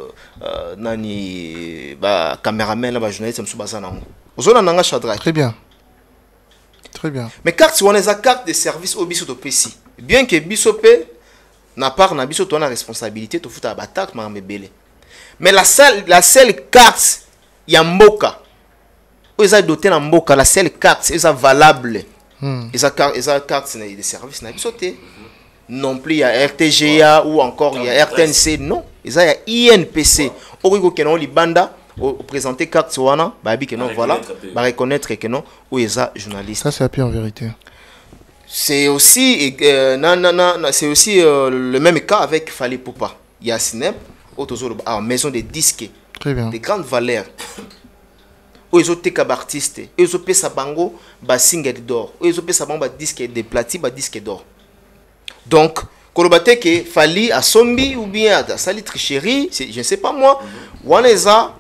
nani ba caméraman ba journaliste msu bazanango. Ozona nanga chadra. Très bien. Très bien. Mais carte on les a carte de service au biso topé si. Bien que biso pe na part na biso to na responsabilité to futa ba taxe ma mebele. Mais la seule carte yamboka ils ont doté dans mboka la seule carte ils ont valable ils ont carte de service na bisoté non plus il y a RTGA ou encore il y a RTNC non ils ont INPC au kenon libanda au présenter carte wana ba bi kenon voilà ba reconnaître que non ou ils ont journaliste ça c'est la pire en vérité c'est aussi c'est aussi le même cas avec Fali Poupa il y a Sinep maison de disques de grandes valeurs où ils ont été artistes ils ont payé sa bango ba single d'or ils ont payé sa bango ba disque de platine ba disque d'or donc kolobate que Fali a sombi ou bien à sali tricherie je ne sais pas moi waneza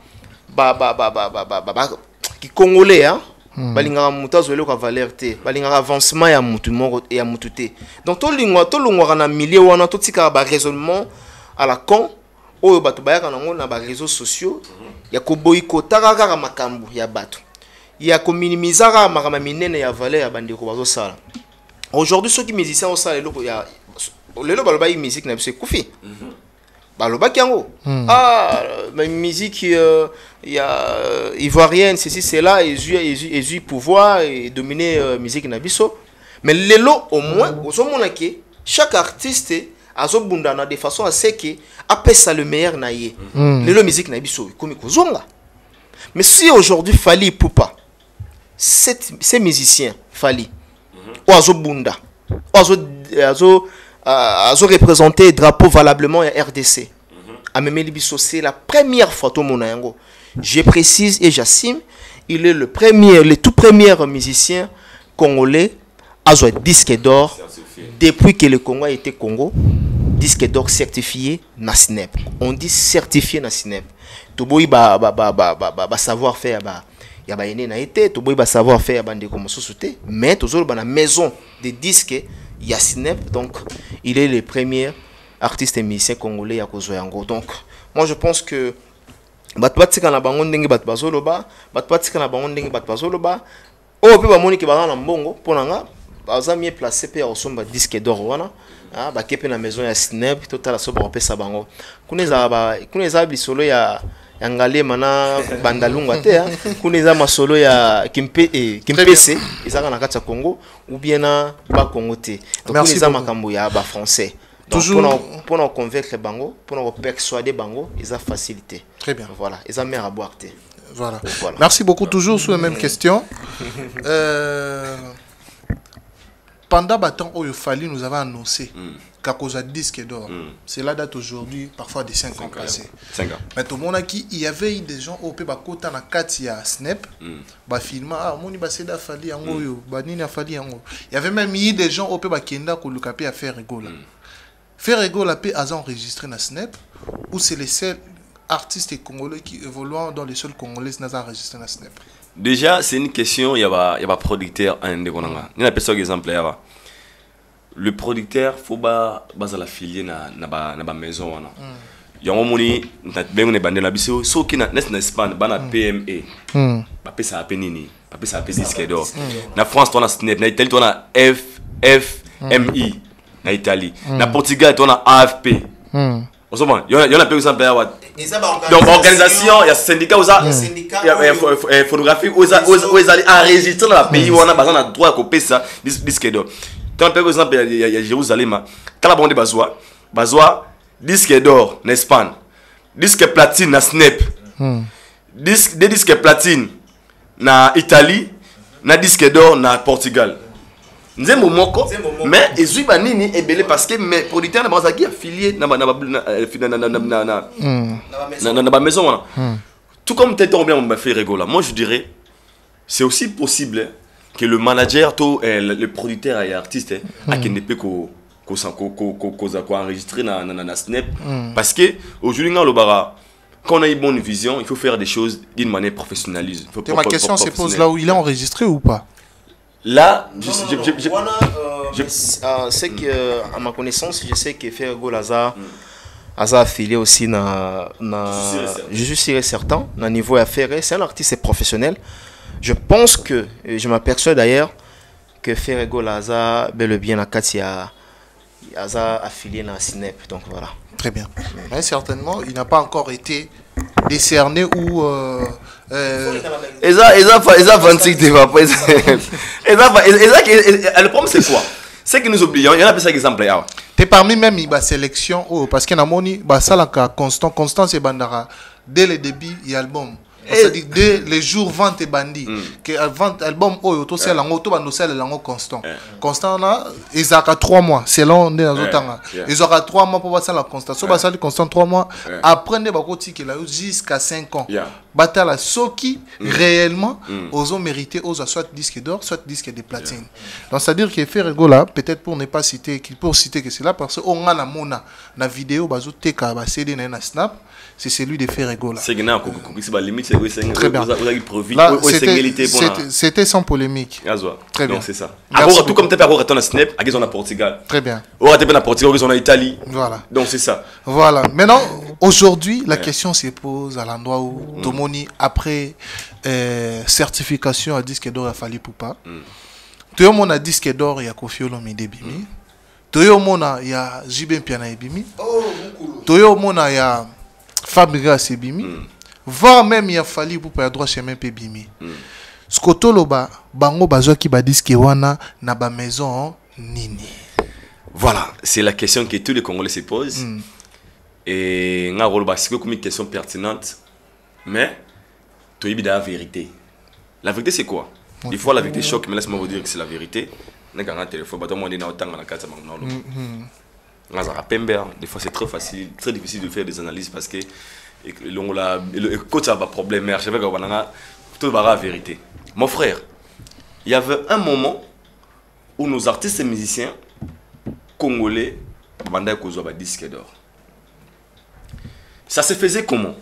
qui congolais hein balingara mutazo le ka valeur te balingara avancement ya mutu moko ya mutu te donc to lingwa na milieu wana to tika ba raisonnement à la con oyo bato bayaka nango na ba réseaux sociaux ya ko boycotaka kaka makambo ya bato ya ko minimizaka makama minene ya valeur ya bandeko bazo sala aujourd'hui ceux qui musiciens au sala lelo ya lelo baloba yi musique na biso kufi baloba kiango ma musique ya ivoirienne ceci cela et pouvoir et dominer musique na biso mais lelo au moins ozomona ke chaque artiste azobundana de façon à ce que apesa le meilleur naie lelo musique na biso comme kozonga mais si aujourd'hui Fali Poupa ces musiciens Fali ou azobunda azo représenter drapeau valablement à RDC Amemeli biso c'est la première fois tout mon yango je précise et j'assume il est le tout premier musicien congolais à jouer disque d'or depuis que le Congo a été Congo. Disque d'or certifié na SNEP. On dit certifié na SNEP. Toboy ba savoir faire ya ba ene na été, toboy ba savoir faire ba ndeko mosusuté, mais toujours ba na maison de disques ya SNEP donc il est le premier artiste et musicien congolais ya kozwa yango. Donc moi je pense que bato batika na bango ndenge bato bazoloba, bato batika na bango ndenge bato bazoloba, o pe ba moni ke ba na mbongo ponanga baza mieux placé pe au somba disque d'or wana ba kepe na maison ya SNEP total so ba pesa bango kuneza bisolo ya ngale mana bandalungwa te kuneza masolo ya kimpese ezaka na kati ya Congo ou bien na ba Congo te donc kuneza makambo ya ba français toujours pour convaincre bango pour persuader bango eza facilité très bien voilà eza mer à boire te voilà merci beaucoup toujours sur les mêmes questions pendant le temps où il fallait, nous avons annoncé qu'à cause du disque d'or, c'est la date aujourd'hui, parfois des 5 ans passés. 5 ans. Mais tout le monde a dit il y avait des gens au pays qui ont fait un snap, bah film, ah, mon il a fallu un goyo, bah nini a fallu un goyo. Il y avait même des gens au pays qui ont fait à faire rigolo. Faire rigolo, la paix a enregistré un snap, ou c'est les seuls artistes congolais qui évoluent dans les seuls congolais qui ont enregistré un snap. Déjà, c'est une question, il y a producteur indépendant. Il y a un exemple là. Le producteur, il faut que la filière dans la maison. Il y a un moment où il y a des gens qui ont été en Espagne, il y a PME. Il y a Penini, il y a disque d'or. En France, il y a Snap, en Italie, il y a FMI. En Italie. En Portugal, il y a AFP. Il y a un exemple là. Donc, organisation, il y a syndicat, il y a photographie, où ils allaient enregistrer dans le pays où on a droit à couper ça, disque d'or. Par exemple, il y a Jérusalem, quand la bande Bazois, disque d'or en Espagne, disque platine en Snap, des disques platine en Italie, des disques d'or en Portugal. Nzembo moko, mais ils ont banini et belé parce que mes producteurs n'ont pas affilié dans la maison. Tout comme tu es bien, on m'a fait rigoler. Moi, je dirais, c'est aussi possible que le manager, le producteur et l'artiste, qui ne peut qu'enregistrer dans la Snap. Parce que aujourd'hui, quand on a une bonne vision, il faut faire des choses d'une manière professionnelle. Ma question se pose là où il est enregistré ou pas? Là, c'est que, à ma connaissance, je sais que Fergo Laza a affilié aussi je suis sûr et certain, à niveau affaire, c'est un artiste professionnel. Je pense que, je m'aperçois d'ailleurs, que Fergo Laza, bel et bien, a affilié dans Snap. Donc voilà. Très bien. Mais certainement, il n'a pas encore été décerné ou. Le problème, c'est quoi? C'est que nous oublions, il y en a des exemples. Tu es parmi même la sélection, parce qu'il y a un constant, c'est Bandara. Dès le début, il y a l'album. C'est-à-dire dès les jours vente et bandit que l'album auto c'est la moto c'est la constant là ils ont 3 mois selon les autres ils auront 3 mois pour passer la constant so ça constant 3 mois après ne ba kotiki là jusqu'à 5 ans batala soki réellement aux ont mérité aux soit disque d'or soit disque de platine donc c'est à dire que Fergo là peut-être pour ne pas citer pour citer que c'est là parce qu'on a la mona la vidéo bazo teka ba CD na Snap c'est celui de Fergo là. C'est limite très bien. C'était sans polémique. Très bien. C'est ça. Alors, tout comme tu as retourné à Snap, à Gizon à Portugal. Très bien. Ou à Portugal, Gizon à Italie. Voilà. Donc c'est ça. Voilà. Maintenant, aujourd'hui, la question se pose à l'endroit où Tomoni, après certification à disque d'or, il a fallu pour pas. Tout le monde a disque d'or, il y a Kofi Olomide Bimi. Tout le monde a JB Piana Bimi. Tout le monde a Fabriga Sebimi. Voire même il a fallu pour pas droit chemin pe bimi. Skotoloba bango bazo ki ba disque wana na ba maison nini. Voilà, c'est la question que tous les Congolais se posent. Et nga rolo ba c'est comme une question pertinente. Mais tu es la vérité. La vérité c'est quoi? Des fois la vérité choque, mais laisse-moi vous dire que c'est la vérité. N'a un téléphone, bah toi on est dans autant dans la carte des fois c'est très facile, très difficile de faire des analyses parce que le coach a pas de problème, mais je vais tout la vérité. Mon frère, il y avait un moment où nos artistes et musiciens congolais bandaient cause de disque d'or. Ça se faisait comment?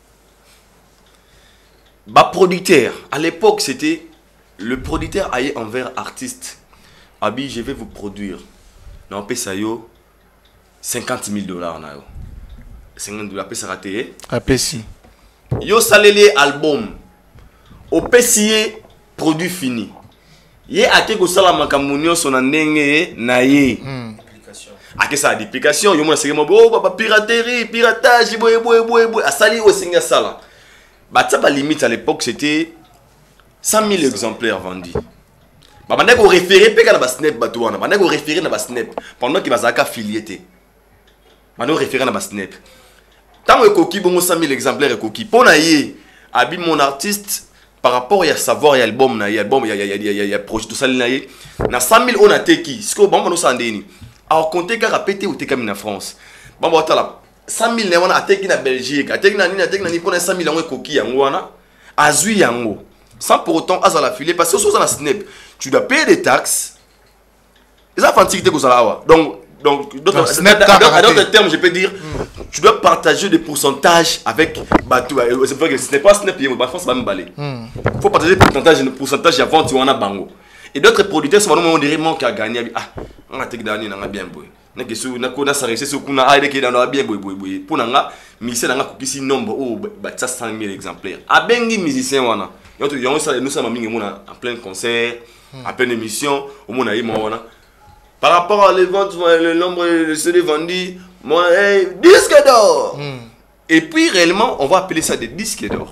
Producteur, à l'époque c'était le producteur allait envers artiste. Abi, je vais vous produire. Non, ça yo $50 000 na yo. $50 ça raté. APC. Yo salé album. Au PCA produit fini. Yé ake ko sala makamunyo sona ndenge na ye. Ake ça d'application, yo mona sema papa piraterie, piratage boy. Asali o singa sala. Ba limite à l'époque c'était 100 000 exemplaires vendus. Banda ko référer pe kana ba Snap batouana. Banda ko référer na ba Snap pendant que bazaka affilié. Banda ko référer na ba Snap. Tant que coquille bon 100 000 exemplaires coquille. Pour na yé abi mon artiste par rapport à savoir il y a album il y a projet tout ça na 100 000 on a teki ce que bon on s'en déni alors compter qu'à répéter ou t'es comme en France bon bon là 100 000 on a teki na Belgique a teki na ni pour 100 000 on coquille en wana azui yango sans pour autant à la filer parce que sur la snap tu dois payer des taxes les antiquités que ça là donc d'autres termes, je peux dire, tu dois partager des pourcentages avec Batou. C'est vrai que ce n'est pas Snap, mais France va me balayer. Il faut partager des pourcentages avant tu en as bango. Et d'autres producteurs sont vraiment directement qui a gagné. Ah, on a gagné, on a bien boy. On a s'arrêté sur qu'on a aidé qui a bien boy. Pour nanga, musicien nanga qui nombre oh bah 100 000 exemplaires. A bengi musicien wana. Nous sommes en plein concert, en pleine émission, au monde aïe wana. Par rapport à les ventes, le nombre de CD vendus, moi, disque d'or. Et puis réellement, on va appeler ça des disques d'or.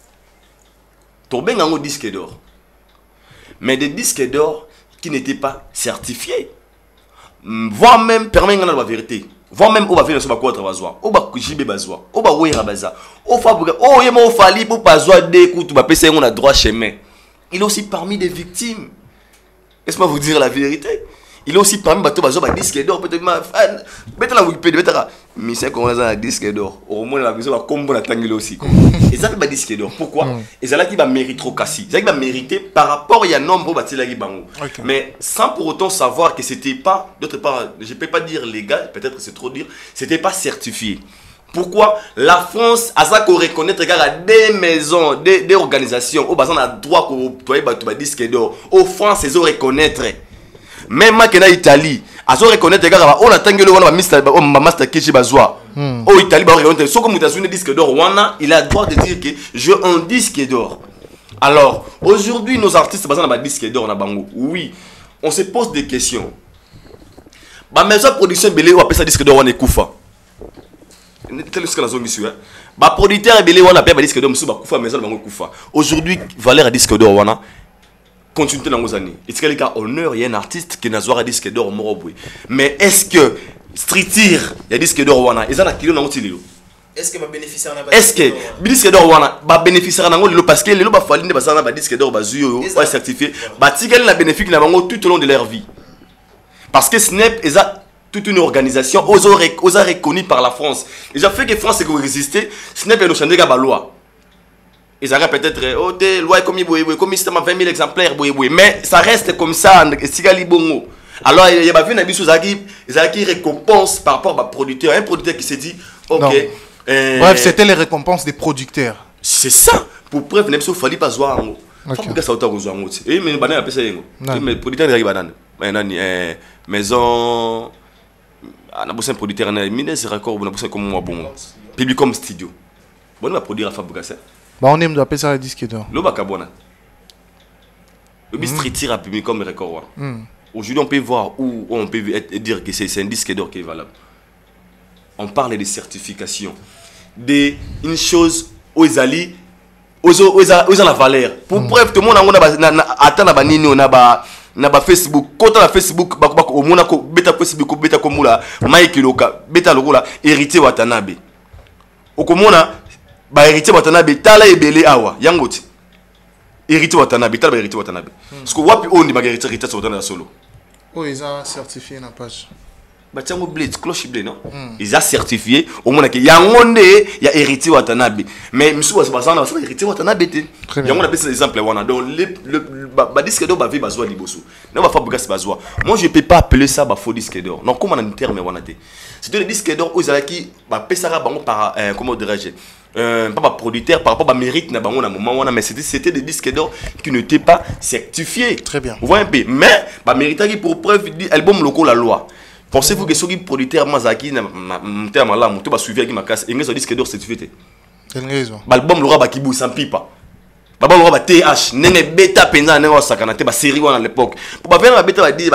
Tourben a un disque d'or. Mais des disques d'or qui n'étaient pas certifiés. Voire même, permettre la vérité. Voire même, on va faire ce qu'on va faire. On va kujibe bazwa. On va ouer rabaza. On va faire. Oh, il m'a fallu pour bazwa d'écoute. On va passer on a droit chemin. Il est aussi parmi des victimes. Laisse-moi vous dire la vérité. Il est aussi parmi bateau bazwa disque d'or. Peut-être ma fan. Mettez la Wikipédia. Mettez la. Mais c'est qu'on a un disque d'or. Au moins la maison va comme bon attendre aussi. Et ça fait disque d'or. Pourquoi? Et ça là qui va mériter trop cassi. Ça qui va mériter par rapport il y a nombre bâti là qui bango. Mais sans pour autant savoir que c'était pas d'autre part, je peux pas dire légal, peut-être c'est trop dire, c'était pas certifié. Pourquoi la France a ça qu'on reconnaît regarde des maisons, des organisations au bassin a droit qu'on doit battre disque d'or. Au France ils ont reconnaître. Même en Italie, ils ont reconnaître regarde on attend que le on master Kichi bazwa. Au Italie ba reconnaître so comme États-Unis disque d'or wana, il a le droit de dire que je un disque d'or. Alors, aujourd'hui nos artistes basant dans disque d'or na bango. Oui, on se pose des questions. Ba maison production belé ou appelle ça disque d'or wana kufa. Tel ce que la zone ici hein. Ba producteur belé wana appelle disque d'or musu ba kufa maison bango kufa. Aujourd'hui, valeur à disque d'or wana continuité dans nos années. Est-ce qu'il y a honneur, il y a un artiste qui n'a pas disque d'or moroboué. Mais est-ce que Street Tear, il y a disque d'or wana, ils en a kilo dans l'autre. Est-ce que va bénéficier en est-ce que disque d'or wana va bénéficier en l'autre parce que les loba fallu ne pas disque d'or bazuyo ou certifié. Ba tigal na bénéfice na bango tout au long de leur vie. Parce que Snap ils a toute une organisation aux reconnus par la France. Ils ont fait que France existait, Snap et nos changer la loi. Ils auraient peut-être, oh, t'es loi comme système à 20 000 exemplaires, mais ça reste comme ça, Sigali Bongo. Alors, il y a une avis ils ont qui récompense par rapport à un producteur qui s'est dit, ok. Bref, c'était les récompenses des producteurs. C'est ça. Pour preuve, il ne fallait pas voir. Il faut que ça soit aux autres. Et mais banane appelle ça mais producteur des banane. Maison, on a besoin de producteur, on a mis c'est raccord, on a besoin comme moi bon. Public comme studio. Bon, on va produire à Fabrice. Bah on aime d'appeler ça le disque d'or. Le Bakabona. Le Street Tear a publié comme record. Aujourd'hui, on peut voir où on peut dire que c'est un disque d'or qui est valable. On parle de certification. Une chose aux alliés, aux la valeur. Pour preuve, tout le monde a atteint la banine, on a Facebook. Quand on a Facebook, au Monaco, beta Facebook, beta comme là, Mike Loka, beta logo là, héritier Watanabe. Au Komona, ba héritier Watanabe, tala ebele awa, yangoti. Héritier Watanabe, tala héritier Watanabe. Parce que wapi on dit ba héritier Watanabe solo. Oh, ils ont certifié la page. Bah tiens, bled, cloche bled, non? Ils ont certifié, au moins qu'il y a un monde, il y a héritier Watanabe. Mais monsieur Wasbazana, c'est héritier Watanabe. Il y a un exemple, donc le disque d'or, va besoin de bosso. Non, va faire besoin. Moi, je ne peux pas appeler ça faux disque d'or. Non, comment on a un terme, c'est le disque d'or, aux qui va payer par, comment dirais-je, pas producteur, par rapport à mérite, mais c'était des disques d'or qui n'étaient pas certifiés. Très bien. Vous voyez un peu. Mais, mérite pour preuve, album local la loi. Pensez-vous que ceux qui producteurs Mazaki n'a pas suivi avec ma casse et ils ont disque d'or certifié. Quelle raison? L'album Laura Bakibou sans pipa. L'album Laura TH, nene bêta penza nene sakana te ba série à l'époque. Pour pas faire la bêta va dire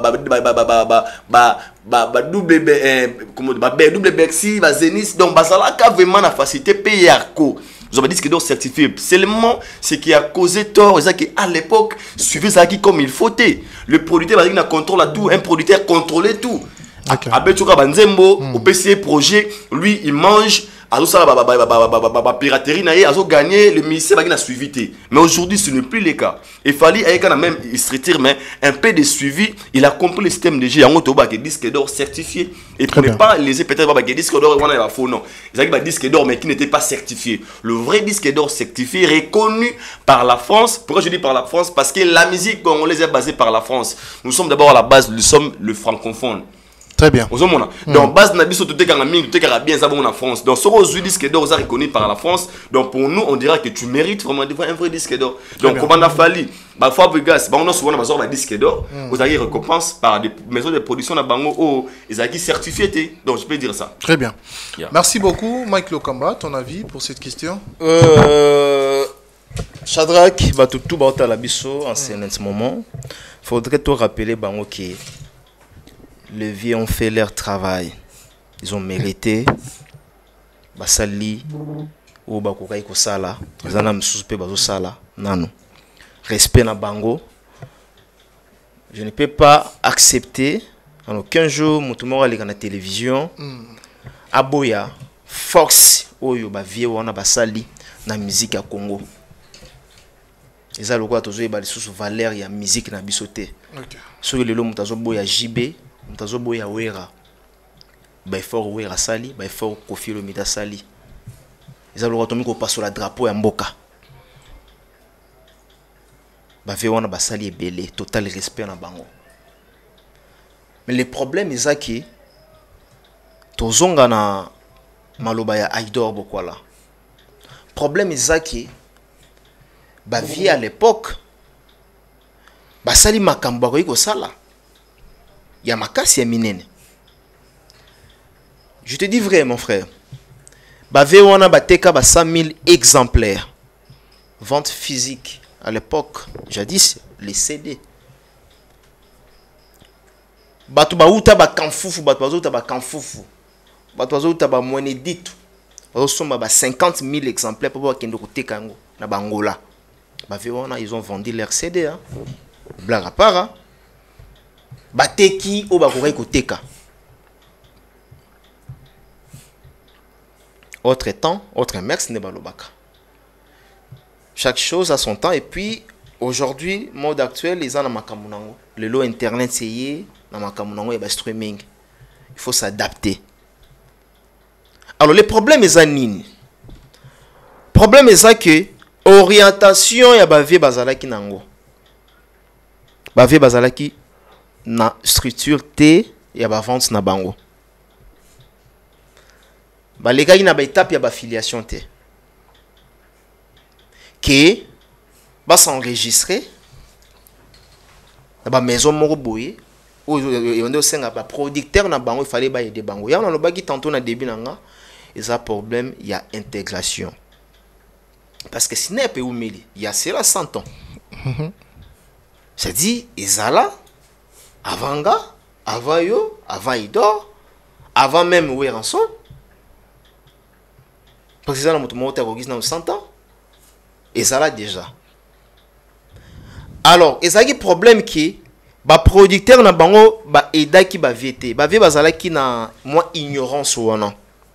double Bexi, ba Zenith donc bazala ka vraiment na facilité payer ko. Vous avez dit que d'or certifié. Seulement, ce qui a causé tort, c'est qu'à l'époque, suivez ça qui comme il faut. Le producteur a contrôle tout, un producteur contrôlait tout. Abetouka Banzembo, au PCA projet, lui, il mange azo ça la piraterie naie azo gagner le ministère va suivi. Mais aujourd'hui ce n'est plus le cas. Il fallait avec quand même structure mais un peu de suivi, il a compris le système de jeu en auto que disque d'or certifié et pour ne pas laisser peut-être que disque d'or on a faux non. Ils avaient disque d'or mais qui n'était pas certifié. Le vrai disque d'or certifié reconnu par la France. Pourquoi je dis par la France? Parce que la musique congolaise est basée par la France. Nous sommes d'abord à la base, nous sommes le francophone. Très bien. Donc, base nabiso tout est bien ça en France. Donc, ce que disque d'or est reconnu par la France. Donc, pour nous, on dira que tu mérites vraiment de voir un vrai disque d'or. Donc, comme on a fallu, parfois, on a souvent un disque d'or. Vous avez récompense par des maisons de production à Bango. Ils ont certifié. Donc, je peux dire ça. Très bien. Yeah. Merci beaucoup, Mike Lokamba. Ton avis pour cette question? Shadrach, tout bata la biso en ce moment. Faudrait te rappeler Bango qui les vieux ont fait leur travail. Ils ont mérité. Basali ou bakokai ko sala. Zana msusupe bazo sala. Nano. Respect na Bango. Je ne peux pas accepter en aucun jour mutumora les na télévision. Aboya Fox oyo ba vieux wana basali na musique ya Congo. Eza lokwa tozo yeba lisusu valeur ya musique na bisote. OK. Soki lelo mutazo boya JB, mutazo boya Wera. Ba fort Wera sali, ba fort Kofi Olomide sali. Eza lokwa tomiko passo la drapeau ya mboka. Ba ve wana basali ebele, total respect na bango. Mais le problème est que tozonga na maloba ya Aïdor Bokwala. Problème est que ba vie à l'époque basali makambo ko sala ya makasi ya minene. Je te dis vrai mon frère, ba vie wana bateka ba 100 000 exemplaires vente physique à l'époque, jadis les CD. Batu ba uta ba kanfufu, batu bazouta ba kanfufu, batu bazouta ba monédito, bazosomba ba 50 000 exemplaires pour kendo koteka yango na Bangola. Ils ont vendu leur CD. Hein. Blague à part. Hein. Bateki ou bakokai koteka. Autre temps, autre merci ne balobaka. Chaque chose a son temps. Et puis, aujourd'hui, mode actuel, ils ont na makamunango. Le lot internet, c'est yé. Na makamunango, il y a streaming. Il faut s'adapter. Alors, le problème est nini. Le problème est que orientation ya bavie bazalaki nango. Bavie bazalaki na structure T ya ba vente na bango. Balegaki na ba étape ya ba filiation T. Que ba s'enregistrer na ba maison moko boye ou yonde senga ba producteur na bango, il fallait ba aider bango. Ya on lo baki tantôt na début nanga, eza problème ya intégration. Parce que si n'est pas il y a cela 100 ans. C'est-à-dire, Ezala, avant Ga, avant Yo, avant Idor, avant même Ouéranson. Parce que ça, dans 100 ans. Ezala déjà. Alors, il y a un problème qui ba producteur na bango ba eda ki ba viete. Ba vie bazala ki na moins ignorance ou non.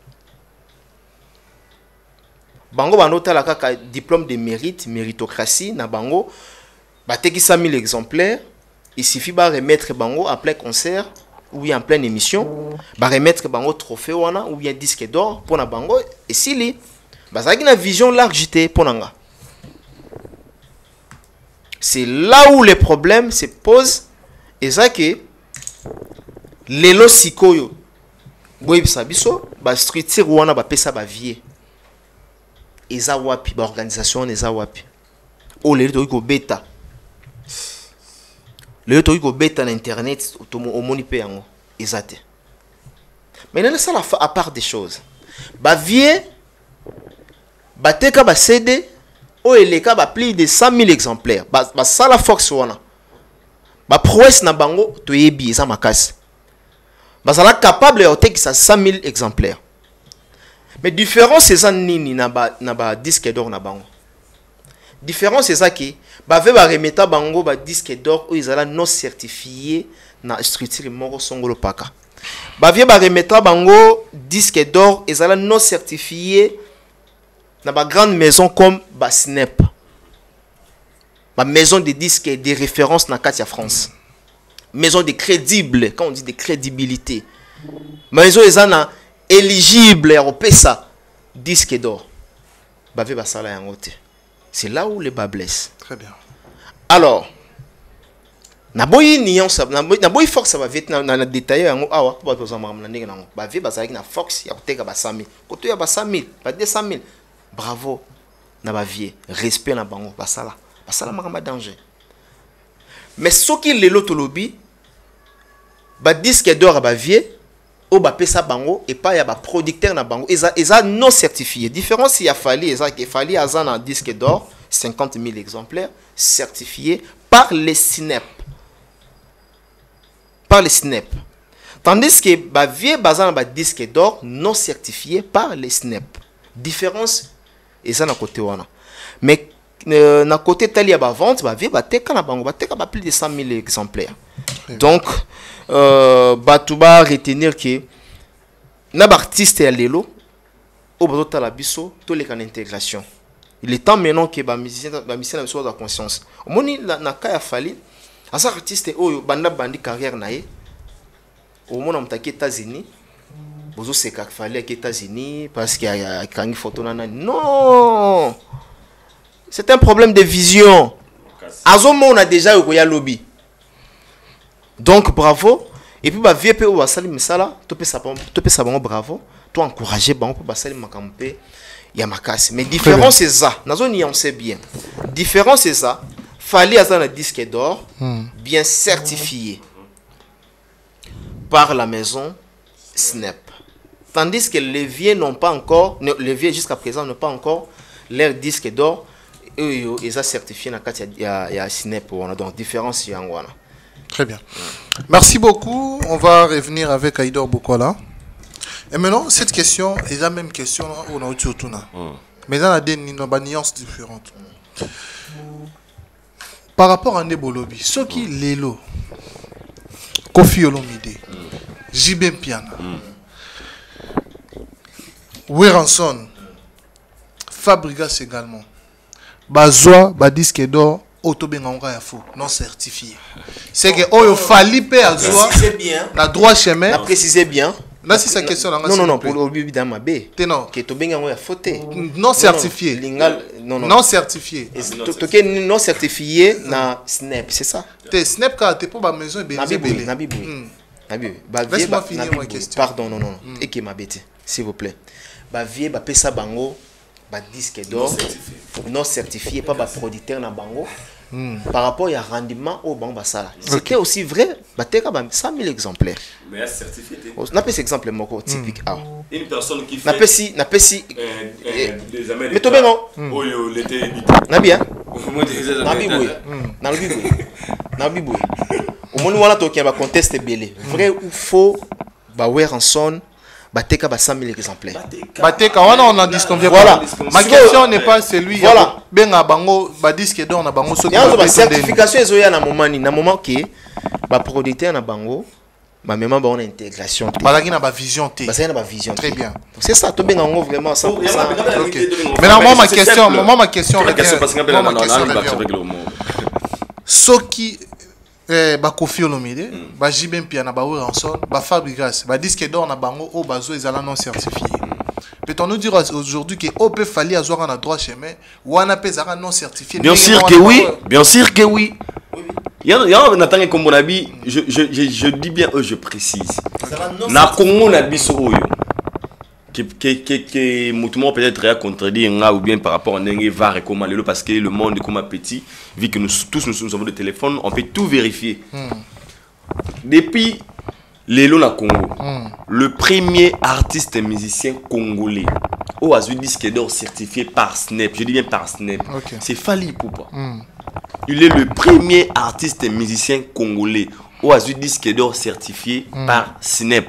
Bango banota la kaka diplôme de mérite, méritocratie na bango bateki 100 000 exemplaires. Il suffit de remettre bango en plein concert ou bien en pleine émission, ba remettre bango trophée wana ou bien disque d'or pour na bango et si li bazaki na vision large pour nanga. C'est là où les problèmes se posent et ça que lelo sikoyo boy sabiso ba structure wana ba pesa ba vie. Eza wapi ba organisation eza wapi o le to ko beta le to ko beta na internet o moni pe yango ezate mais na ça la à part des choses ba vie ba teka ba CD o eleka ba plus de 100 000 exemplaires ba sala force wana ba prouesse na bango to yebi eza makasi ba sala capable ya teka 100 000 exemplaires. Mais différence c'est ça nini na ba disque d'or na bango. Différence c'est ça qui ba ve ba remeta bango ba disque d'or ou ils ala non certifié na structure moko songolo paka. Bavie ba remettra bango disque d'or ezala non certifié na ba grande maison comme ba Snap. Ba maison de disques et de référence na Katia France. Maison de crédible, quand on dit de crédibilité. Maison ezana éligible à pesa disque d'or. Bavie ba sala yango te. C'est là où le bas blesse. Très bien. Alors, naboyi nuance, naboyi force ça va vite na détailler yango awa ba poza mamna ndenge nango. Ba vie bazaki na force ya koteka ba 100 000. Koto ya ba 100 000, ba 200 000. Bravo na ba vie, respect na bango ba sala. Ba sala makamba danger. Mais soki lelo tolobi ba disque d'or ba vie o ba pesa bango et pas ya ba producteur na bango eza non certifié. Différence il y a fallu azan un disque d'or 50 000 exemplaires certifiés par les Snap. Par les Snap. Tandis que ba vie bazan ba disque d'or non certifié par les Snap. Différence eza na côté wana. Mais na côté tali ya ba vente ba vie ba teka na bango ba teka ba plus de 100 000 exemplaires. Donc Batouba retenir que na artiste ya lelo au bazo tala biso to les can intégration. Il est temps maintenant que ba musicien na soit de conscience. Omoni na ka ya fali asa artiste oyo banda bandi carrière na ye. Au mona mutaki États-Unis. Bozo se ka fali aux États-Unis parce qu'il y a kangi photo nana. Non. C'est un problème de vision. Azomo on a déjà eu ya lobby. Donc bravo. Et puis bah vieux ou basali misala, topé ça bon bravo, toi encourager bon pour basali makampe ya makasi. Mais différence c'est ça. Nazo ni on sait bien. Différence c'est ça. Fallait avoir un disque d'or bien certifié par la maison Snap. Tandis que les vieux n'ont pas encore, les vieux jusqu'à présent n'ont pas encore leur disque d'or. Ils ont certifié dans il y a Snap. Donc différence il y a voilà. Très bien. Merci beaucoup. On va revenir avec Aïdor Bokola. Et maintenant, cette question est la même question on a autour de mais dans des nuances différentes. Par rapport à Nebolobi, ceux qui Lelo, Kofi Olomide, Jibem Piana, Weranson, Fabrigas également, Bazoa, Badisque d'or, Autobenga ya fou non certifié. C'est que Oyo Fali pe azwa na droit chemin. Na préciser bien. Là si sa question là. Non pour obi dans ma bé. Non. Que Tobenga ya faute. Non certifié. Non certifié. Toke non certifié na Snap, c'est ça. Te Snap ka te pour ba maison et Na bibu. Laisse-moi finir ma question. Pardon non. Et que ma bête s'il vous plaît. Ba vie ba pesa bango ba disque d'or non certifié pas ba producteur na bango. Par rapport à rendement au banc basala. C'était aussi vrai, bah 100 000 exemplaires. Mais certifié. On a pas cet exemple typique. Une personne qui fait. N'a pas si. Des Américains. Mais tout bien non. Oh l'été. N'a bien. N'a bien. Au moment où on a toqué un conteste belé. Vrai ou faux? Bah Weranson. Bateka ba 100 000 exemplaires. Bateka on a disconvient. Voilà. Ma question n'est pas celui. Voilà. Benga bango ba disque d'or na bango so. Il y a une certification ezoya na moment que ba producteur na bango ba même ba on intégration. Balaki na ba vision té. Ba ça na ba vision. Très bien. C'est ça to benga ngo vraiment 100%. OK. Maintenant moi ma question Soki Kofi Olomide, Jibem Piana, Weranson, Fabrigas, disque d'or na bango au bazo ezala non certifié. Peut-on nous dire aujourd'hui que on peut falloir avoir un droit chemin ou on appelle ça non certifié? Bien sûr que oui, bien sûr que oui. Il y a un attendant comme mon avis, je dis bien, je précise. Na Congo na biso oyo. Que mutumo peut-être à contredire ou bien par rapport à n'engue va recommander parce que le monde est comme petit vu que nous tous nous avons des téléphones on peut tout vérifier depuis Lelo na Congo le premier artiste et musicien congolais au Azu disque d'or certifié par Snap, je dis bien par Snap, c'est Fally Ipupa. Il est le premier artiste et musicien congolais au Azu disque d'or certifié par Snap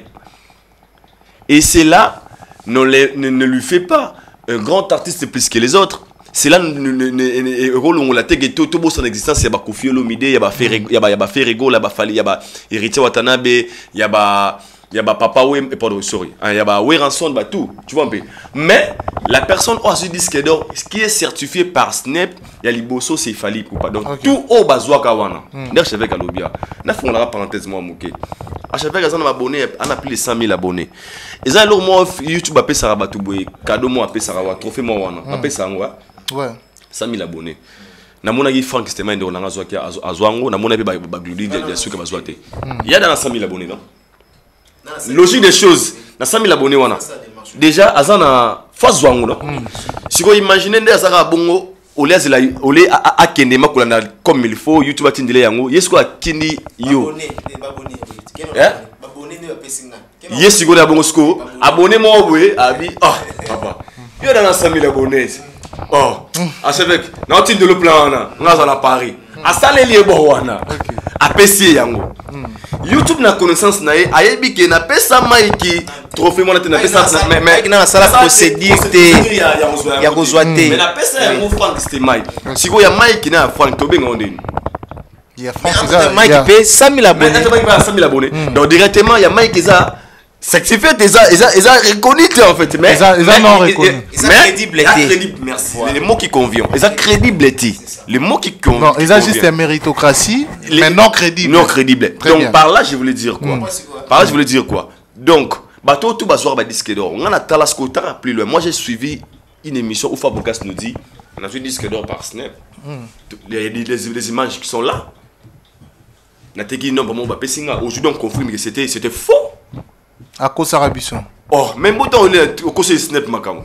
et c'est là ne lui fait pas un grand artiste plus que les autres. c'est là rôle on la tege tout son existence ya ba Koffi Olomide ya ba Ferrego la ba Fally ya ba Héritier Watanabe ya ba Papa Wem et pardon sorry ya ba Weranson ba tout tu vois un peu mais la personne au ce disque d'or qui est certifié par Snap ya liboso c'est Fally Ipupa donc tout au bazwa kawana d'ailleurs je vais kalobia na fondra parenthèse moi moké à chaque fois que on abonné on a plus de 100 000 abonnés et ça alors moi YouTube appelle ça rabatu boy cadeau moi appelle ça rawa trophée moi wana appelle ça ngwa ouais 100 000 abonnés namona ki Frank Stemai ndo nanga zwaki azwango namona pe ba gludi ya suka bazwate il y a dans 100 000 abonnés non logique des choses na 100 000 abonnés wana déjà azana fazwango non siko imaginer nde azaka bongo ole akende makulana comme il faut YouTube atindile yango yesko akindi yo yes siko na bongo sko abonné mo boye abi papa yo dans 100 000 abonnés à ce mec na otindile le plan na ngaza na Paris asaleli ebo wana apesi yango YouTube na connaissance na ye ayebi ke na pesa maiki trophée mona te na pesa mais na sala procédure te ya kozwate mais na pesa ya mo Frank Stemai siko ya maiki na Frank tobenga ondeni ya Frank maiki pe 100 000 abonnés mais 100 000 abonnés donc directement ya maiki za certifié déjà reconnu en fait mais ils non reconnu crédible merci les mots qui conviennent ils crédible les mots qui conviennent non ils ont juste la méritocratie mais non crédible donc par là je voulais dire quoi donc bateau tout basoir ba disque d'or on a talasco tara plus loin moi j'ai suivi une émission où Fabocas nous dit on a vu disque d'or par Snap les images qui sont là nateki non bon ba pesinga aujourd'hui on confirme que c'était faux à cause de Rabisson. Oh, même autant on est au côté Snap Makam.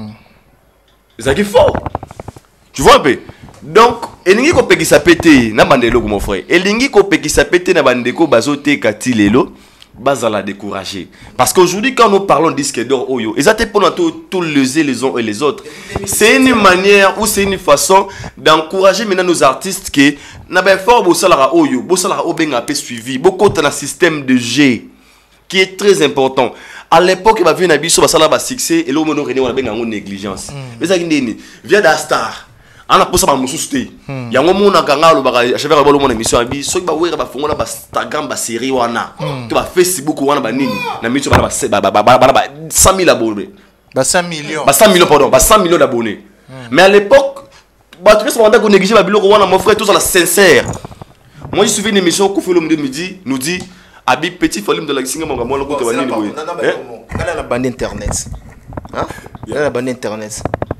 C'est qui fort. Tu vois un peu. Donc, elingi ko peki sa pété na bandelo mon frère. Elingi ko peki sa pété na bandeko bazote katilelo bazala décourager. Parce qu'aujourd'hui quand nous parlons de disque d'or oyo, ils étaient pendant tout leser les uns et les autres. C'est une manière ou c'est une façon d'encourager maintenant nos artistes qui na ben fort bosalara oyo, bosalara obenga pe suivi, beaucoup dans un système de G qui est très important. À l'époque, il va venir à Bisso, il va succès, et l'homme René, on a bien une négligence. Mais ça, il vient d'Astar. On a posé par mon souci. Il y a un moment où on a gagné, je vais avoir une émission à Bisso, il va voir, il va faire Instagram, il série, il va Facebook, il va nini. Il va 100 000 abonnés. 100 millions. 100 millions, pardon, 100 millions d'abonnés. Mais à l'époque, tu sais, on a négligé mon frère, tout ça, sincère. Moi, je suis une émission, Koffi Olomide nous dit. Abi petit volume de la singa mon gamin logo tawani ni la bande internet hein la bande internet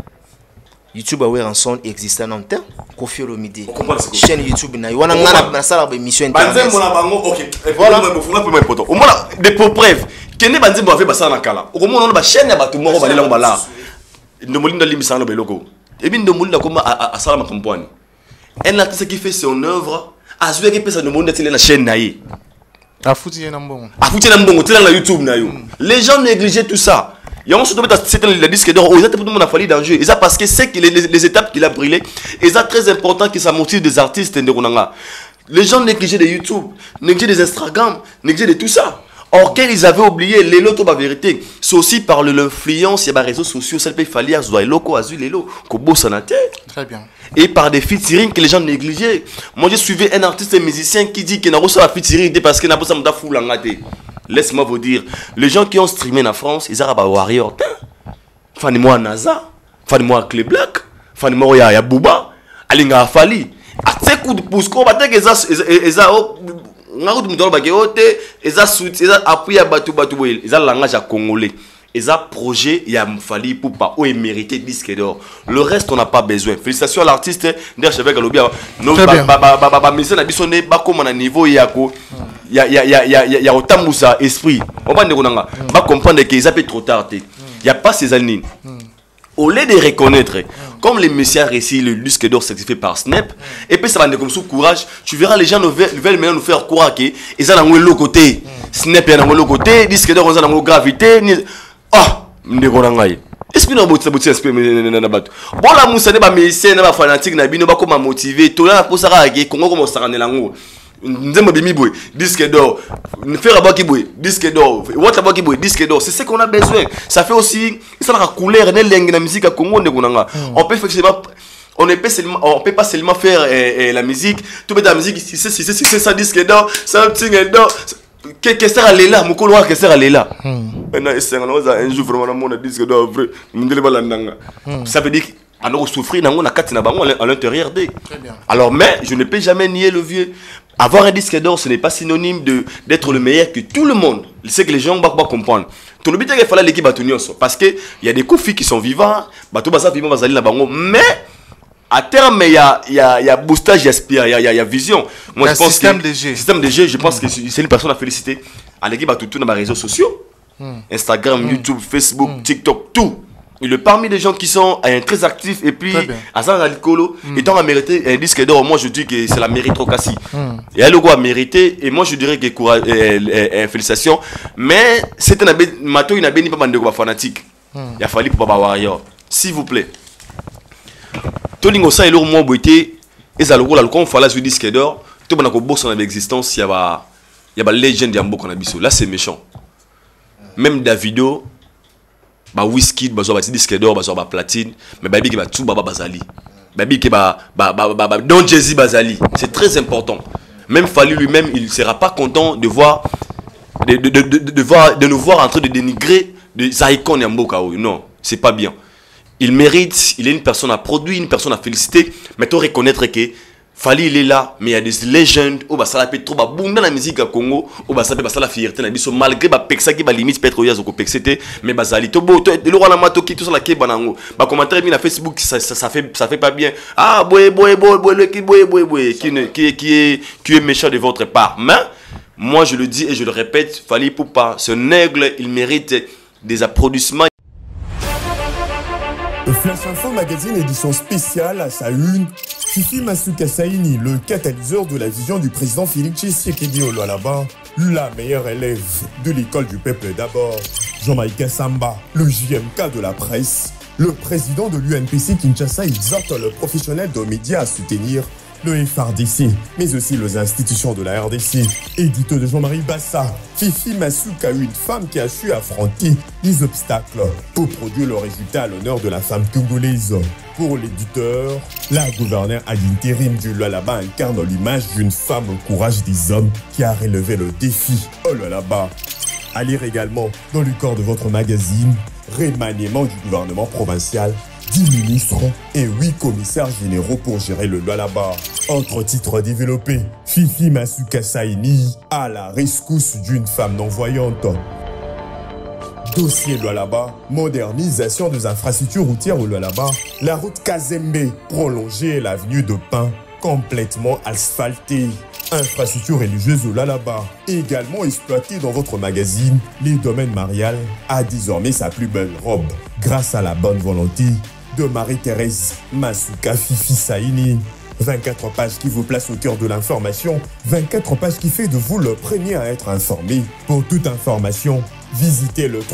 YouTube a Weranson existant en temps Koffi Olomide chaîne YouTube na wana ngana na sala ba émission internet banze mona bango OK voilà mo funa peu important au moins des pour preuve kene banze mo fait basa na kala au moins on ba chaîne ya bato moko balela ngobala ndomolinda limisa no beloko et bien ndomolinda comme à sala ma campagne elle a tout ce qui fait son œuvre a joué que personne ndomolinda tele na chaîne na yi Afouti na mbongo. Afouti na mbongo, tela na YouTube na yo. Les gens négligeaient tout ça. Il y a un surtout c'était le disque d'or. Ils étaient tout le monde a fallu dans le jeu. Et ça parce que c'est que les étapes qu'il a brûlées. Et ça très important que ça motive des artistes ndonanga. Les gens négligeaient de YouTube, négligeaient des Instagram, négligeaient de tout ça. Or qu'ils avaient oublié les lotos la vérité. C'est aussi par l'influence, il y a des réseaux sociaux, ça peut falloir zoyer loko azul les lo, kobo sanate. Très bien. Et par des featuring que les gens négligeaient. Moi j'ai suivi un artiste et musicien qui dit qu'il n'a pas reçu la featuring parce qu'il n'a pas ça fou langate. Laisse-moi vous dire, les gens qui ont streamé en France, ils arabes Warrior. Fanny-moi Naza, Fanny-moi Clay Black, Fanny-moi ya Bouba, Alinga Fali. À ces coups de pouce, qu'on va dire que eza soutien eza appui à batu eza langage à congolais eza projet ya Fally Ipupa o mérité disque d'or le reste on n'a pas besoin félicitations à l'artiste d'ailleurs je vais galobia no ba mission na biso ne ba comme na niveau ya ko ya otambusa esprit on va ndeko ba comprendre que ils appellent trop tard il y a pas ces années au lieu de reconnaître comme les messieurs réussi le disque d'or certifié par Snap et puis ça va comme sous courage tu verras les gens veulent maintenant nous faire croire que ils ont un l'autre côté Snap est dans l'autre côté disque d'or ils ont gravité ndeko nangai esprit na botsa esprit na bato bola musa ne ba musicien na ba fanatique na bino ba koma motiver to na posaka ke kongo comme sakanela ngo Nzembo Bimi boy, disque d'or. Faire Abaki boy, disque d'or. What Abaki boy, disque d'or. C'est ce qu'on a besoin. Ça fait aussi, ça la couleur, la musique à Congo, on peut effectivement. On ne peut pas seulement faire la musique. Tout la musique, c'est ça disque d'or, ça un d'or. Qu'est-ce que c'est là? Mon couloir, qu'est-ce que c'est là? Un jour vraiment mon disque d'or vrai. Ça veut dire qu'on a souffrir à l'intérieur d'eux. Alors mais je ne peux jamais nier le vieux. Avoir un disque d'or, ce n'est pas synonyme d'être le meilleur que tout le monde. C'est que les gens vont pas comprendre. Ton but est qu'il fallait l'équipe parce que il y a des coups qui sont vivants, mais à terme, il y a boostage, il y a vision. Moi, je pense système de jeu, je pense que c'est une personne à féliciter. À l'équipe, à tout dans les réseaux sociaux. Instagram, YouTube, Facebook, TikTok, tout. Il est parmi les gens qui sont très actifs. Et puis, à Zangalikolo, étant à mériter un disque d'or, moi je dis que c'est la méritocratie. Et elle a mérité. Et moi je dirais que félicitations. Mais c'est un matin, il n'a pas de fanatique. Il a fallu pour Baba Warrior. S'il vous plaît. Tolingo ça et leur moi boité et ça le rôle quand on fait là sur disque d'or tout le monde a bossé dans l'existence il y a légende yambo qu'on a biso là c'est méchant même Davido ba whisky ba zo ba disque d'or ba zo ba platine mais baby qui ba tout baba bazali baby qui ba Don Jay-Z bazali c'est très important même Fally lui-même il sera pas content de voir de nous voir en train de dénigrer des icônes yambo kao non c'est pas bien. Il mérite, il est une personne à produire, une personne à féliciter. Mais tu reconnaître que Fally il est là, mais il y a des légendes où ça peut trop bon dans la musique à Congo, où ça peut la fierté na biso malgré ba pexa qui ba limite peut être yazo ko pexete, mais bazali to bo le roi la mato qui tout ça la ke banango. Ba commentaire mis na Facebook ça fait pas bien. Ah boy qui est méchant de votre part. Mais moi je le dis et je le répète, Fally Ipupa, ce aigle, il mérite des applaudissements. Flash Info Magazine édition spéciale à sa une, Fifi Masuka Saini, le catalyseur de la vision du président Félix Tshisekedi au Lualaba, la meilleure élève de l'école du peuple d'abord, Jean-Maïka Samba, le JMK de la presse, le président de l'UNPC Kinshasa exhorte le professionnel de médias à soutenir le FRDC, mais aussi les institutions de la RDC. Édito de Jean-Marie Bassa, Fifi Masuka, une femme qui a su affronter les obstacles pour produire le résultat à l'honneur de la femme congolaise. Pour l'éditeur, la gouverneure à l'intérim du Lualaba incarne l'image d'une femme au courage des hommes qui a relevé le défi au Lualaba. À lire également dans le corps de votre magazine, remaniement du gouvernement provincial, 10 ministres et 8 commissaires généraux pour gérer le Lualaba. Autre titre développé, Fifi Masuka Saini à la rescousse d'une femme non-voyante. Dossier Lualaba, modernisation des infrastructures routières au Lualaba, la route Kazembe prolongée et l'avenue de Pin complètement asphaltée. Infrastructure religieuse au Lualaba, également exploitée dans votre magazine, les domaines marial a désormais sa plus belle robe, grâce à la bonne volonté de Marie-Thérèse Masuka Fifi Saini. 24 pages qui vous placent au cœur de l'information, 24 pages qui fait de vous le premier à être informé. Pour toute information, visitez le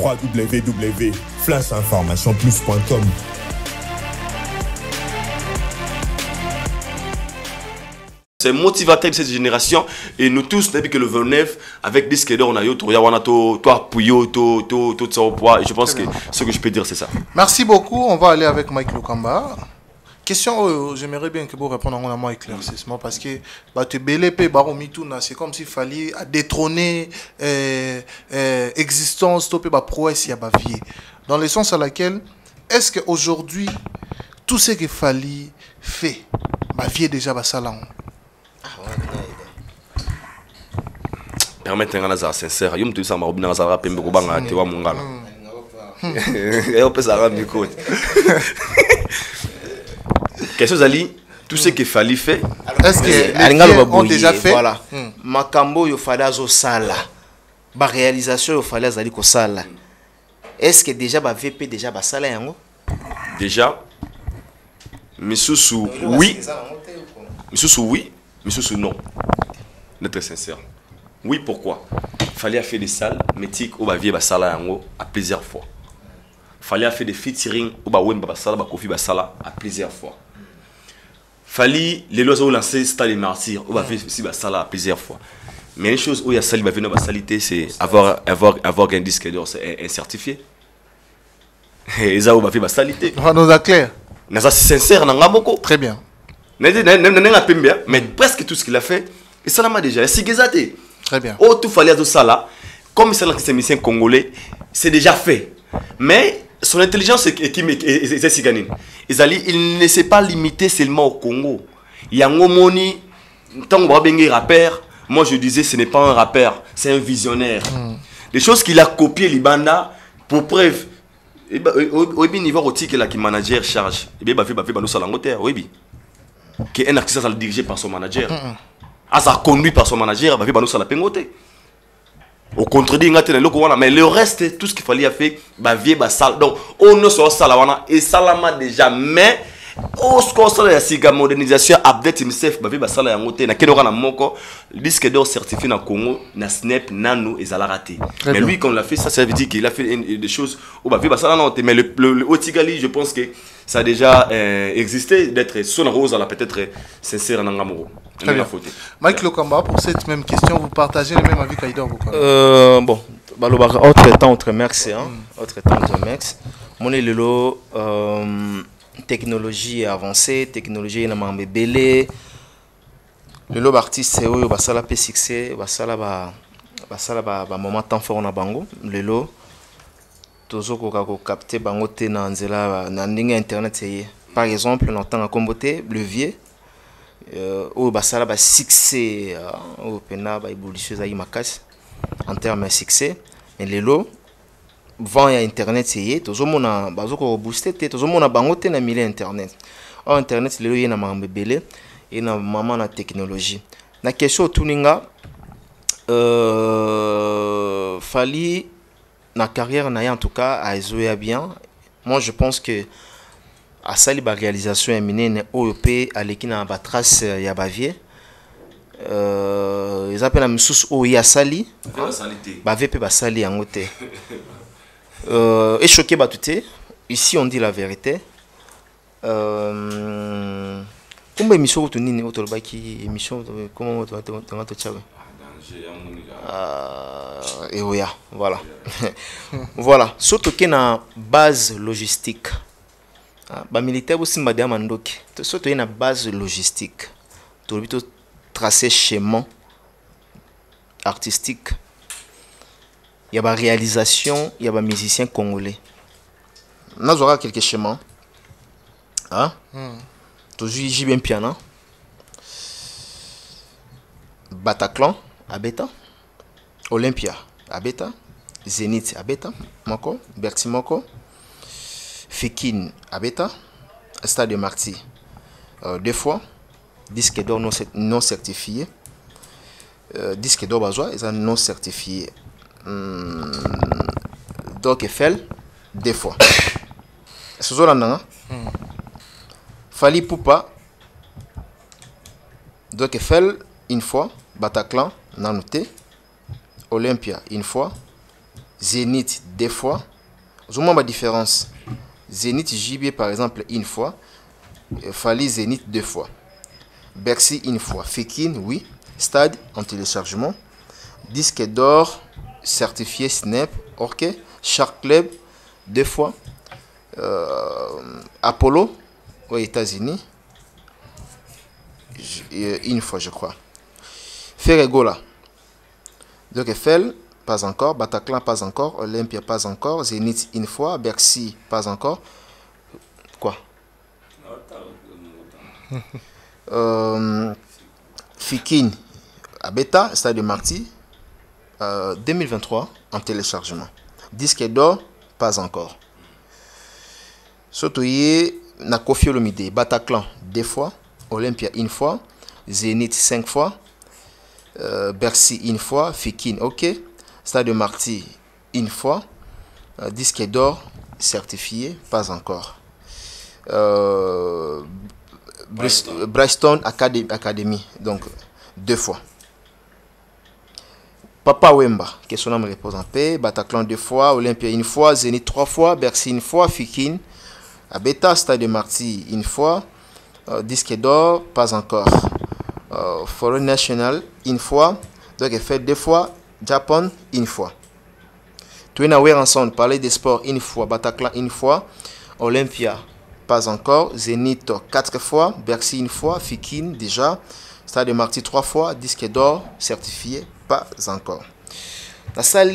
www.flashinformationplus.com. C'est motivateur de cette génération et nous tous, depuis que le 29, avec disque d'or, on a eu tout, et je pense que ce que je peux dire, c'est ça. Merci beaucoup. On va aller avec Mike Lukamba. Question, j'aimerais bien que vous répondiez à moi éclaircissement parce que c'est comme s'il fallait détrôner existence, prouesse, dans le sens à laquelle, est-ce qu'aujourd'hui, tout ce qu'il fallait fait, déjà salon. Permettez-moi d'être sincère. Je me dis que je vais vous dire que je vais vous dire question Zali, tout ce qu'il fallait faire. Est-ce que les ont déjà fait? Voilà. Makambo yo fallait azo sala. Ba réalisation yo fallait azali ko sala. Est-ce que déjà ba VP déjà ba sala yango? Déjà Misusu oui. Misusu oui, Misusu non. D'être sincère. Oui, pourquoi? Fallait faire des salles, mais tic ou ba vie ba sala yango à plusieurs fois. Fallait faire des featuring ou ba wemba ba sala ba kofi ba sala à plusieurs fois. Fali, les lois ont lancé Stade des Martyrs. On va faire ça là plusieurs fois. Mais une chose où il y a sali, va venir salité, c'est avoir un disque d'or, c'est certifié. Et ça, on va faire salité. On nous a clair. Mais ça, c'est sincère, très bien. Mais presque tout ce qu'il a fait, et ça l'a déjà. Très bien. Oh, tout fallait à ça là. Comme c'est un congolais, c'est déjà fait. Mais son intelligence est ciganine. Il ne s'est pas limité seulement au Congo. Il y a un moni, tant qu'on va bien rappeur, moi je disais ce n'est pas un rappeur, c'est un visionnaire. Les choses qu'il a copiées, Libanda, pour preuve, au niveau rotique là qui manager charge, et bien nous salangoteur, oui. Qui est un artiste dirigé par son manager. Ça conduit par son manager, nous salapengoté. Au contredit, mais le reste, tout ce qu'il fallait faire, donc on ne sort ça et salama déjà, mais au score la modernisation update himself, le disque d'or certifié dans le Congo, na snap, nano et ça l'a raté. Mais lui, quand on l'a fait, ça veut dire qu'il a fait des choses où mais le Otigali, je pense que ça a déjà existé, d'être son rose, peut-être sincère dans l'amour. Très bien. Mike Lokamba, pour cette même question, vous partagez le même avis qu'Aïdor Bokona? Bon, autre temps, autre merci. Autre temps, autre merci. Mon élo, technologie avancée, technologie na mambe belé. Le lob artiste c'est où basala pe succès, basala ba moment temps fort na bango. Le lo tozo ko capter bango te na nzela na ndinga internet c'est par exemple na temps kombote levier où basala ba succès au pena ba évolution za makasi en termes de succès. Mais le lo vent ya internet c'est tozo mona bazoko booster te tozo mona bango te na milieu internet. Or internet le lo yena mambe belé et na maman na technologie. Na question tuninga fali na carrière na en tout cas a joué bien. Moi je pense que à sali ba réalisation éminente OEP à l'équina ba trace ya bavier ils appellent la misusu o ya sali ba VP ba sali yango te et choqué ba tuté ici on dit la vérité comment émission tu nini auto baki émission comment tu et oui voilà voilà surtout qu'il y a une base logistique ba militaire aussi m'a dit mandoki surtout une base logistique tu dois tracer schéma artistique il y a ba réalisation il y a ba musicien congolais nous aura quelques schémas toujours j'ai bien piano Bataclan Abeta Olympia Abeta Zénith Abeta Moko Berti Moko Fekin Abeta Stade de Marty 2 fois disque d'or non certifié disque d'or bazois ils non certifié donc Eiffel 2 fois Sozolanda Fali Poupa donc Eiffel une fois Bataclan Nanoté Olympia une fois Zénith 2 fois je vois ma différence Zénith JB par exemple une fois Fali Zénith 2 fois Bercy une fois Fekin oui Stade en téléchargement disque d'or certifié Snap ok Shark Club 2 fois Apollo aux États-Unis une fois je crois Ferregola donc Eiffel pas encore Bataclan pas encore Olympia pas encore Zénith une fois Bercy pas encore quoi Fikin Abeta Stade de Marty 2023 en téléchargement disque d'or pas encore surtout na Kofi Olomide Bataclan 2 fois Olympia une fois Zénith 5 fois Bercy une fois Fikin ok Stade de Marty une fois disque d'or certifié pas encore Bryston Academy donc 2 fois Papa Wemba que son nom repose en paix Bataclan 2 fois Olympia une fois Zénith 3 fois Bercy une fois Fikin Abeta Stade de Marty une fois disque d'or, pas encore. Forum National, une fois. Donc, elle fait 2 fois. Japon, une fois. Twin Aware ensemble, parler des sports une fois. Bataclan, une fois. Olympia, pas encore. Zénith, 4 fois. Bercy, une fois. Fikin, déjà. Stade de Marty, 3 fois. Disque d'or, certifié, pas encore. La salle,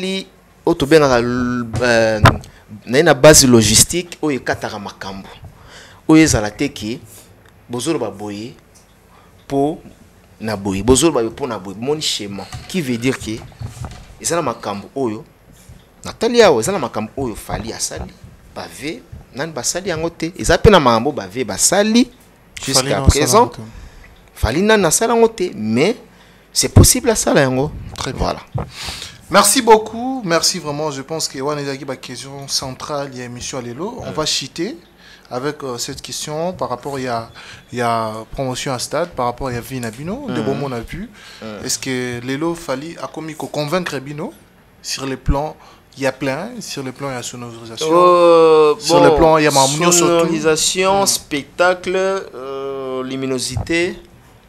na base logistique, oyo katara makambo. Oyo za la teki, bozolo ba boye, po na boye. Bozolo ba po na boye. Mon schéma. Qui veut dire que, ezala makambo oyo. Nathalie awo, ezala makambo oyo fali asali. Bave, nan basali yango te. Eza pe na makambo bave basali. Jusqu'à présent. Fali nan na sala yango te. Mais, c'est possible à sala yango. Très bien. Voilà. Merci beaucoup, merci vraiment. Je pense que Wan Ezaki, la question centrale, il y a émission à l'élo. On va chiter avec cette question par rapport, il y a promotion à stade, par rapport, il y a Vina Bino, de bon on a vu. Est-ce que l'élo fallait à commis convaincre Bino sur les plans? Il y a plein, sur le plan il y a sonorisation, sur le plan il y a sonorisation, spectacle, luminosité.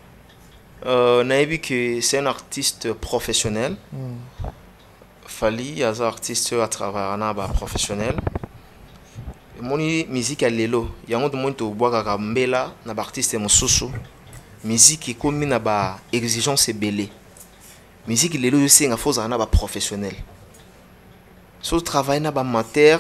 Naïbi que c'est un artiste professionnel. Fali, un artiste à travers un professionnel. Mon musique à l'élo. Il y a un monde qui boit Gambela, un artiste et mon soso. Musique est comme une exigence belée. Musique l'élo, je sais, il faut un professionnel. Sur le travail, na amateur,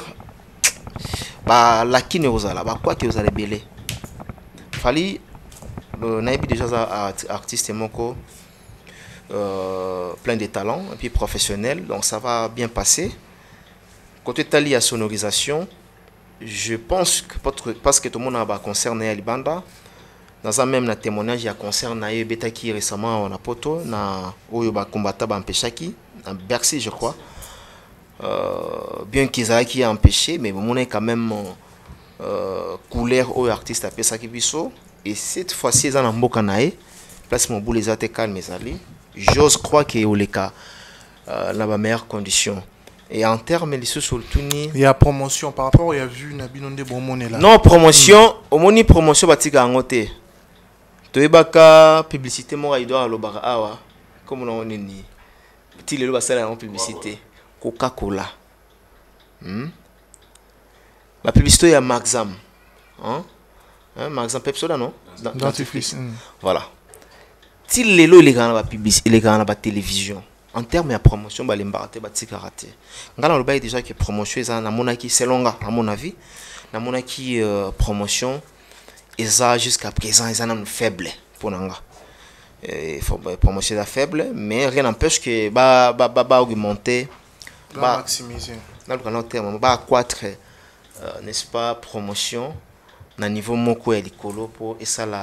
la qui ne vous a là, quoi que vous allez belé. Fali. Naïbi déjà artiste moko plein de talents et puis professionnel, donc ça va bien passer. Côté tali à sonorisation, je pense que parce que tout le monde a concerné Alibanda, dans un même témoignage il y a concerné Betaki récemment on a poto na oyo ba combattant ba empêchaki en Bercy je crois. Bien qu'ils aient qui empêché mais mon est quand même couleur au artiste à Pesaki Bisso. Et cette fois-ci, ils ont un beau canaille. Place mon bout les athées calmes, j'ose croire qu'il y a les cas la meilleure condition. Et en termes de il y a promotion par rapport, il y a vu Nabinonde Bomone là. Non, promotion, au moni promotion batika angote. Toebaka publicité moi il doit à l'obara awa comme on est ni. Petit le basala en publicité. Coca-Cola. La publicité il y a Maxam. Hein? Par exemple, Pepsoda, non? Dentifrice. Voilà. Si les lots, les gars, la télévision, en termes de promotion, les mbaraté, les karaté. Ngala, le bail déjà que promotion, ils ont la monarchie, c'est long, à mon avis. La monarchie promotion, ils ont jusqu'à présent, ils ont une faible pour Nanga. Il faut promotion faible, mais rien n'empêche que va augmenter, va maximiser. Dans le long terme, va accroître, n'est-ce pas, promotion. Na niveau moko ya likolo po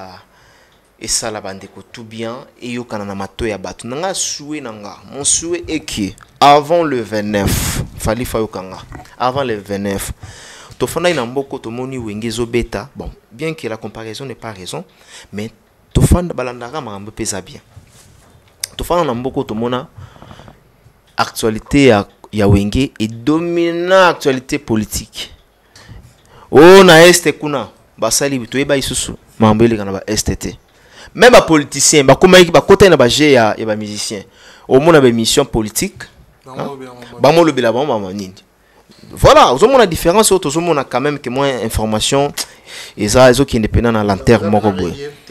esala bandeko tout bien et yo kana mato ya batu nanga souhait nanga mon souhait est que avant le 29 fali fa yokanga avant le 29 to fanda ina mboko to moni wengezo beta bon bien que la comparaison n'est pas raison mais to fanda balandaka mambo pesa bien to fanda na mboko to mona actualité ya wenge et dominant actualité politique oh na este kuna basali bitoyeba isusu mambele kana ba STT même ba politicien ba komaiki ba kota na ba G ya ba musicien au monde ba mission politique ba mo lobela ba mama nini voilà aux hommes la différence aux hommes on a quand même que moins information et ça les autres qui indépendant dans lanterne moko boy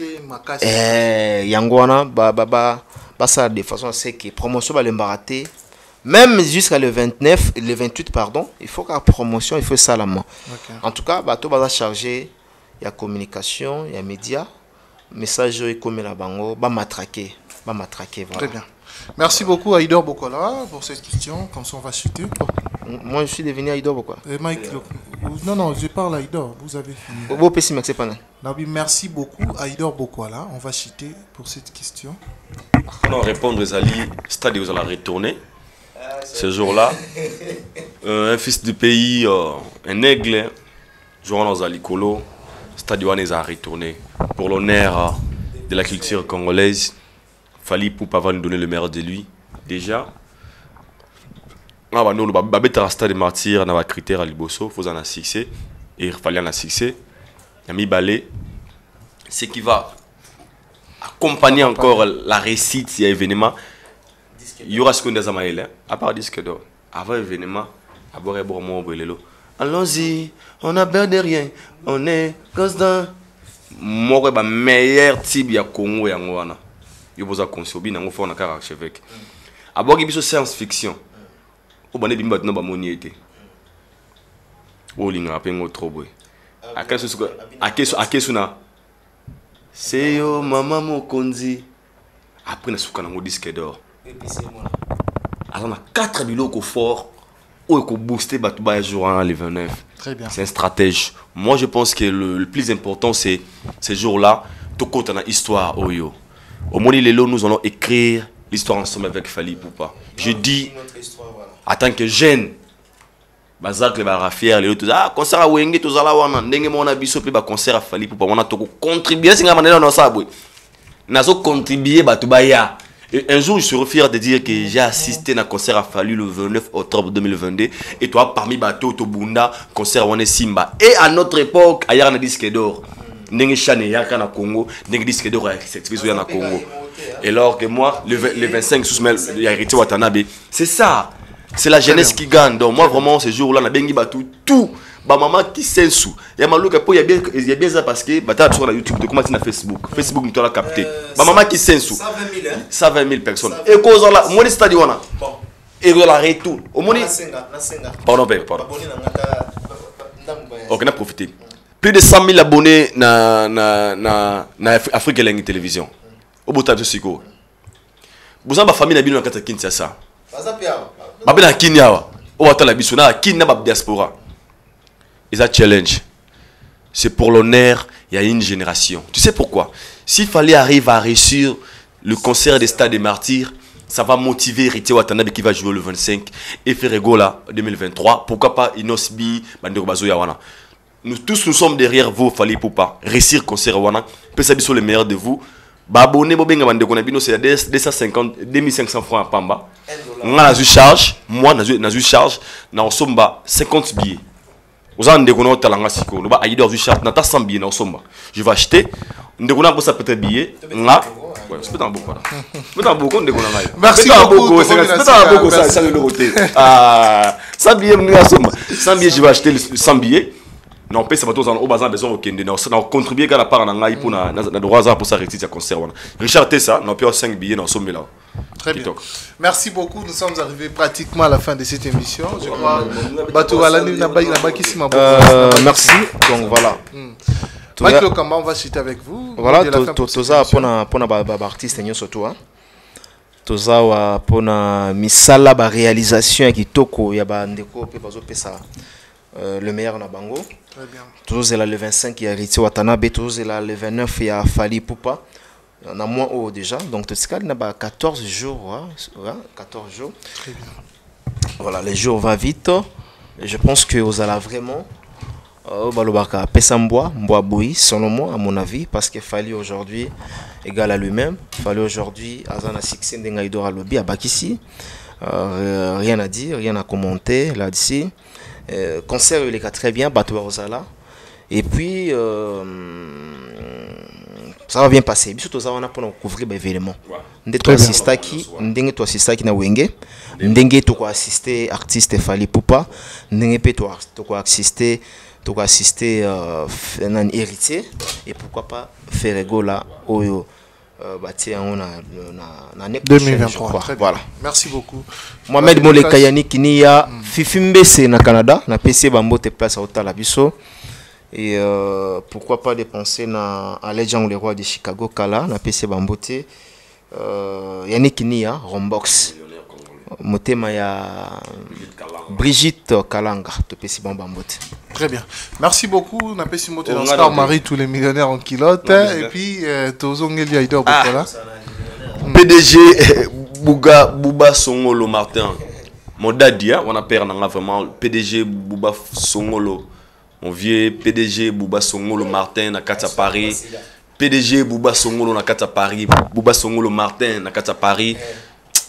yango wana ba ça de façon c'est que promotion ba le mbaraté même jusqu'à le 29 le 28 pardon il faut qu'à promotion il faut ça la main en tout cas bateau va charger il y a communication il y a médias message comme la bango va matraquer voilà. Très bien, merci beaucoup Aïdor Bokola pour cette question. Comme ça on va chuter. Moi je suis devenu Aïdor Bokola. Mike, non je parle Aïdor, vous avez fini. Beau pessimiste c'est pas. Merci beaucoup Aïdor Bokola. On va chuter pour cette question. On va répondre aux alliés. C'est-à-dire vous allez retourner ce jour-là. Un fils du pays, un aigle, jouant dans Alikolo. C'est-à-dire on les a retourné pour l'honneur de la culture congolaise. Fali pour pas nous donner le meilleur de lui. Déjà, nous avons stade de martyr, nous avons critère à Liboso, faut en succès et il fallait en succès. Il a mis balai. ce qui va accompagner encore la réussite de l'événement. Il y aura ce qu'on a dit, à part disque d'or. Avant l'événement, allons-y, on a peur de rien, on est constant. Moi, le meilleur type de Congo, il y a consommé dans le archevêque. D'abord, il y a une science-fiction. Il y a une monnaie. Il y a une trop beau. C'est yo maman mokonzi. Après, on a un disque d'or. Alors, on a 4 biloko forts. Où il faut booster Batouba jour le 29. Très bien. C'est un stratège. Moi, je pense que le plus important, c'est ces jours-là. Tout compte dans l'histoire. Au moins, nous allons écrire l'histoire ensemble avec Fally Poupa. Je dis, en tant que jeune, Bazak le Barafier, les autres, ah, concert à Wenge, tout ça là, on a mon abisso, puis concert à Fally Poupa. On a tout contribué, c'est la manière dont on a Nous avons contribué à Batouba. Et un jour, je serai fier de dire que j'ai assisté à un concert à Fally le 29 octobre 2022. Et toi, parmi Bateau, Tobunda, concert à Simba. Et à notre époque, il y a un disque d'or. Nengi Chane Yaka na Congo, Nengi disque d'or avec cette vision na Congo. Et alors que moi, le 25 Sousmel, il y a hérité Watanabe. C'est ça. C'est la jeunesse qui gagne. Donc moi, vraiment, ce jour-là, on a bien tout. Bah maman qui s'en sous. Il y a malou il y a bien ça parce que bah sur la YouTube, de comment tu na Facebook. Facebook nous l'a capté. Bah maman qui s'en sous. 120 000 personnes. Et cause là, moi stade wana. Bon. Et la retour. Au moins pardon. OK, on a profité. Plus de 100 000 abonnés na Afrique Langue Télévision. Au bout de Siko. Vous avez ma famille na bino na Kinshasa. Ba na Kenya. O atala biso na Kenya ba diaspora. Et ça challenge. C'est pour l'honneur, il y a une génération. Tu sais pourquoi? S'il fallait arriver à réussir le concert des Stades des Martyrs, ça va motiver Riti Watanabe qui va jouer le 25 et Ferregola 2023. Pourquoi pas Inosbi, Bandero Bazo Yawana. Nous tous nous sommes derrière vous, Fally Poupa. Réussir concert Wana. Peut-être que le meilleur de vous. Babone Bobenga Bandeko Nabino, c'est 250, 2500 francs à Pamba. On a eu charge. Moi, on a eu charge. Nous sommes 50 billets. Vous avez un talent siko, nous va aider aux chartes, n'a pas 100 billets dans somba. Je vais acheter, nous avons ça peut-être billet, là, ouais, c'est pas beaucoup là. Pas beaucoup, nous avons. Merci beaucoup. Pas beaucoup ça le côté. Ah, 100 billets nous avons somba. 100 billets je vais acheter 100 billets. Non, on peut ça va tous au bazar besoin au Kenya. On contribuer à la part dans ngai pour na droit pour ça réussir concert wana. Richard Tessa, nous avons 5 billets dans somba là. Très bien. Merci beaucoup. Nous sommes arrivés pratiquement à la fin de cette émission. Je crois. Merci. Donc voilà. Mike Lokamba, on va citer avec vous. Voilà, tout ça pour na artiste surtout. Tout ça pour na misala ba réalisation qui toko ya ba ndeko pe bazo pesa le meilleur na bango. Très bien. Tout ça le 25 il y a Riti Watanabe, tout ça le 29 il y a Fally Poupa. On a moins haut déjà, donc tout ça, il y a 14 jours. Hein, 14 jours. Très bien. Voilà, les jours vont vite. Et je pense que vous allez vraiment. Balobaka Pesambois, Mboaboui, selon moi, à mon avis, parce qu'il fallait aujourd'hui égal à lui-même. Il fallait aujourd'hui, Azana Sixen Dengaïdora Lobby à Bakissi. Rien à dire, rien à commenter là-dessus. Concert, il est très bien, Batoua Rosala. Et puis. Ça va bien passer. Surtout ça, on a pour couvrir l'événement. Ndenge to assista ki na Wenge, ndenge to ko assister artiste Fally Poupa, ndenge pe to assister un héritier et pourquoi pas Ferregola Oyo bâti on a 2023. Voilà. Merci beaucoup. Mohamed Molekayani Kinia Fifimbese na Canada, na PC Bambote place à Otala Biso. Et pourquoi pas dépenser à Legend le roi de Chicago Kala na PC Bambote Yannick Nia Rombox Motema ya Brigitte Kalanga to PC Bambote. Très bien. Merci beaucoup. Na PC Mote dans Star Marie tous les millionnaires en kilote et puis Tozongeli Aido Bokola. PDG Bouba Songolo Martin. Mon dadia, on a perdu vraiment PDG Bouba Songolo. Mon vieux PDG Bouba Songolo Martin na Kata Paris. PDG Bouba Songolo na Kata Paris. Bouba Songolo Martin na Kata Paris.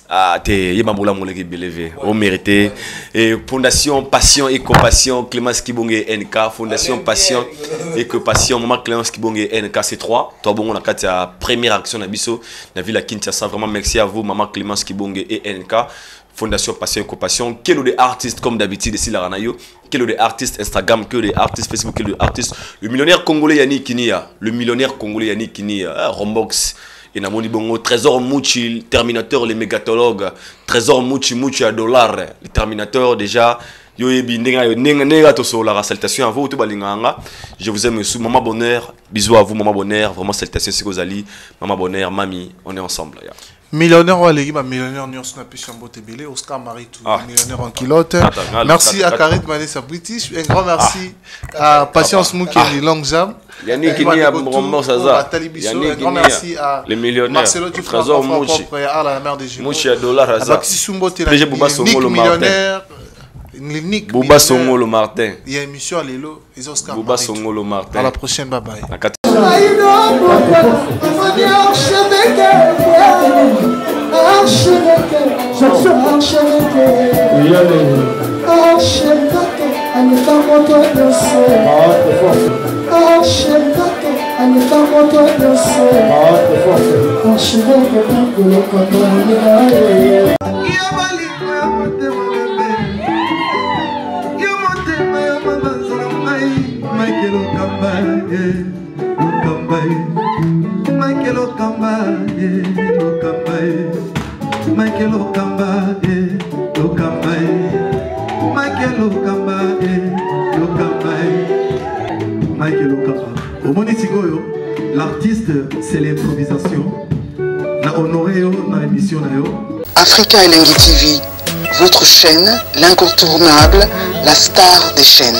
Ah, t'es Yemamboula Moulegi Belevé, on mérité. Et Fondation Passion et Compassion, Clémence Kibonge NK, Fondation Passion et Compassion, Maman Clémence Kibonge NK, c'est 3. Toi, bon, on a la première action d'Abisso, la ville à Kinshasa. Vraiment, merci à vous, Maman Clémence Kibonge et NK. Fondation Passion et Compassion. Quel des artistes comme d'habitude ici la Ranayo, quel des artistes Instagram, quel des artistes Facebook, quel des artistes. Le millionnaire congolais Yannick Kinia, le millionnaire congolais Yannick Kinia, Rombox. Et na moni bongo Trésor Mouchi, Terminateur les mégatologues, Trésor Mouchi à dollar, les Terminateurs déjà. Yo yebi nenga to so la salutation à vous tout balinganga. Je vous aime sous Maman Bonheur. Bisous à vous Maman Bonheur, vraiment salutations si vous allez. Maman Bonheur, Mami, on est ensemble là. Millionnaire ou allez, millionnaire nous on a pu chambote belé, Oscar Maritou, millionnaire en kilote. Merci à Karit Manessa British, un grand merci à Patience Moukeni Long Jam. Yannick Kini a Rombo Saza. Un grand merci à les millionnaires. Marcelo du Trésor Mouchi, à la mer des Jumeaux. Mouchi à dollar Saza. Nick millionnaire. Nick Bouba Songolo Martin. Il y a une émission à Lélo, les Oscar. Bouba Songolo Martin. À la prochaine, bye bye. L'artiste, c'est l'improvisation. La honoré dans l'émission. Africa Elengi TV, votre chaîne, l'incontournable, la star des chaînes.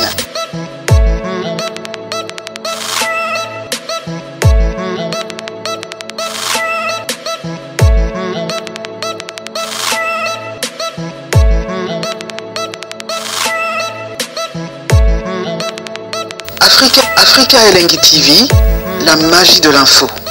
Africa Elengi TV, la magie de l'info.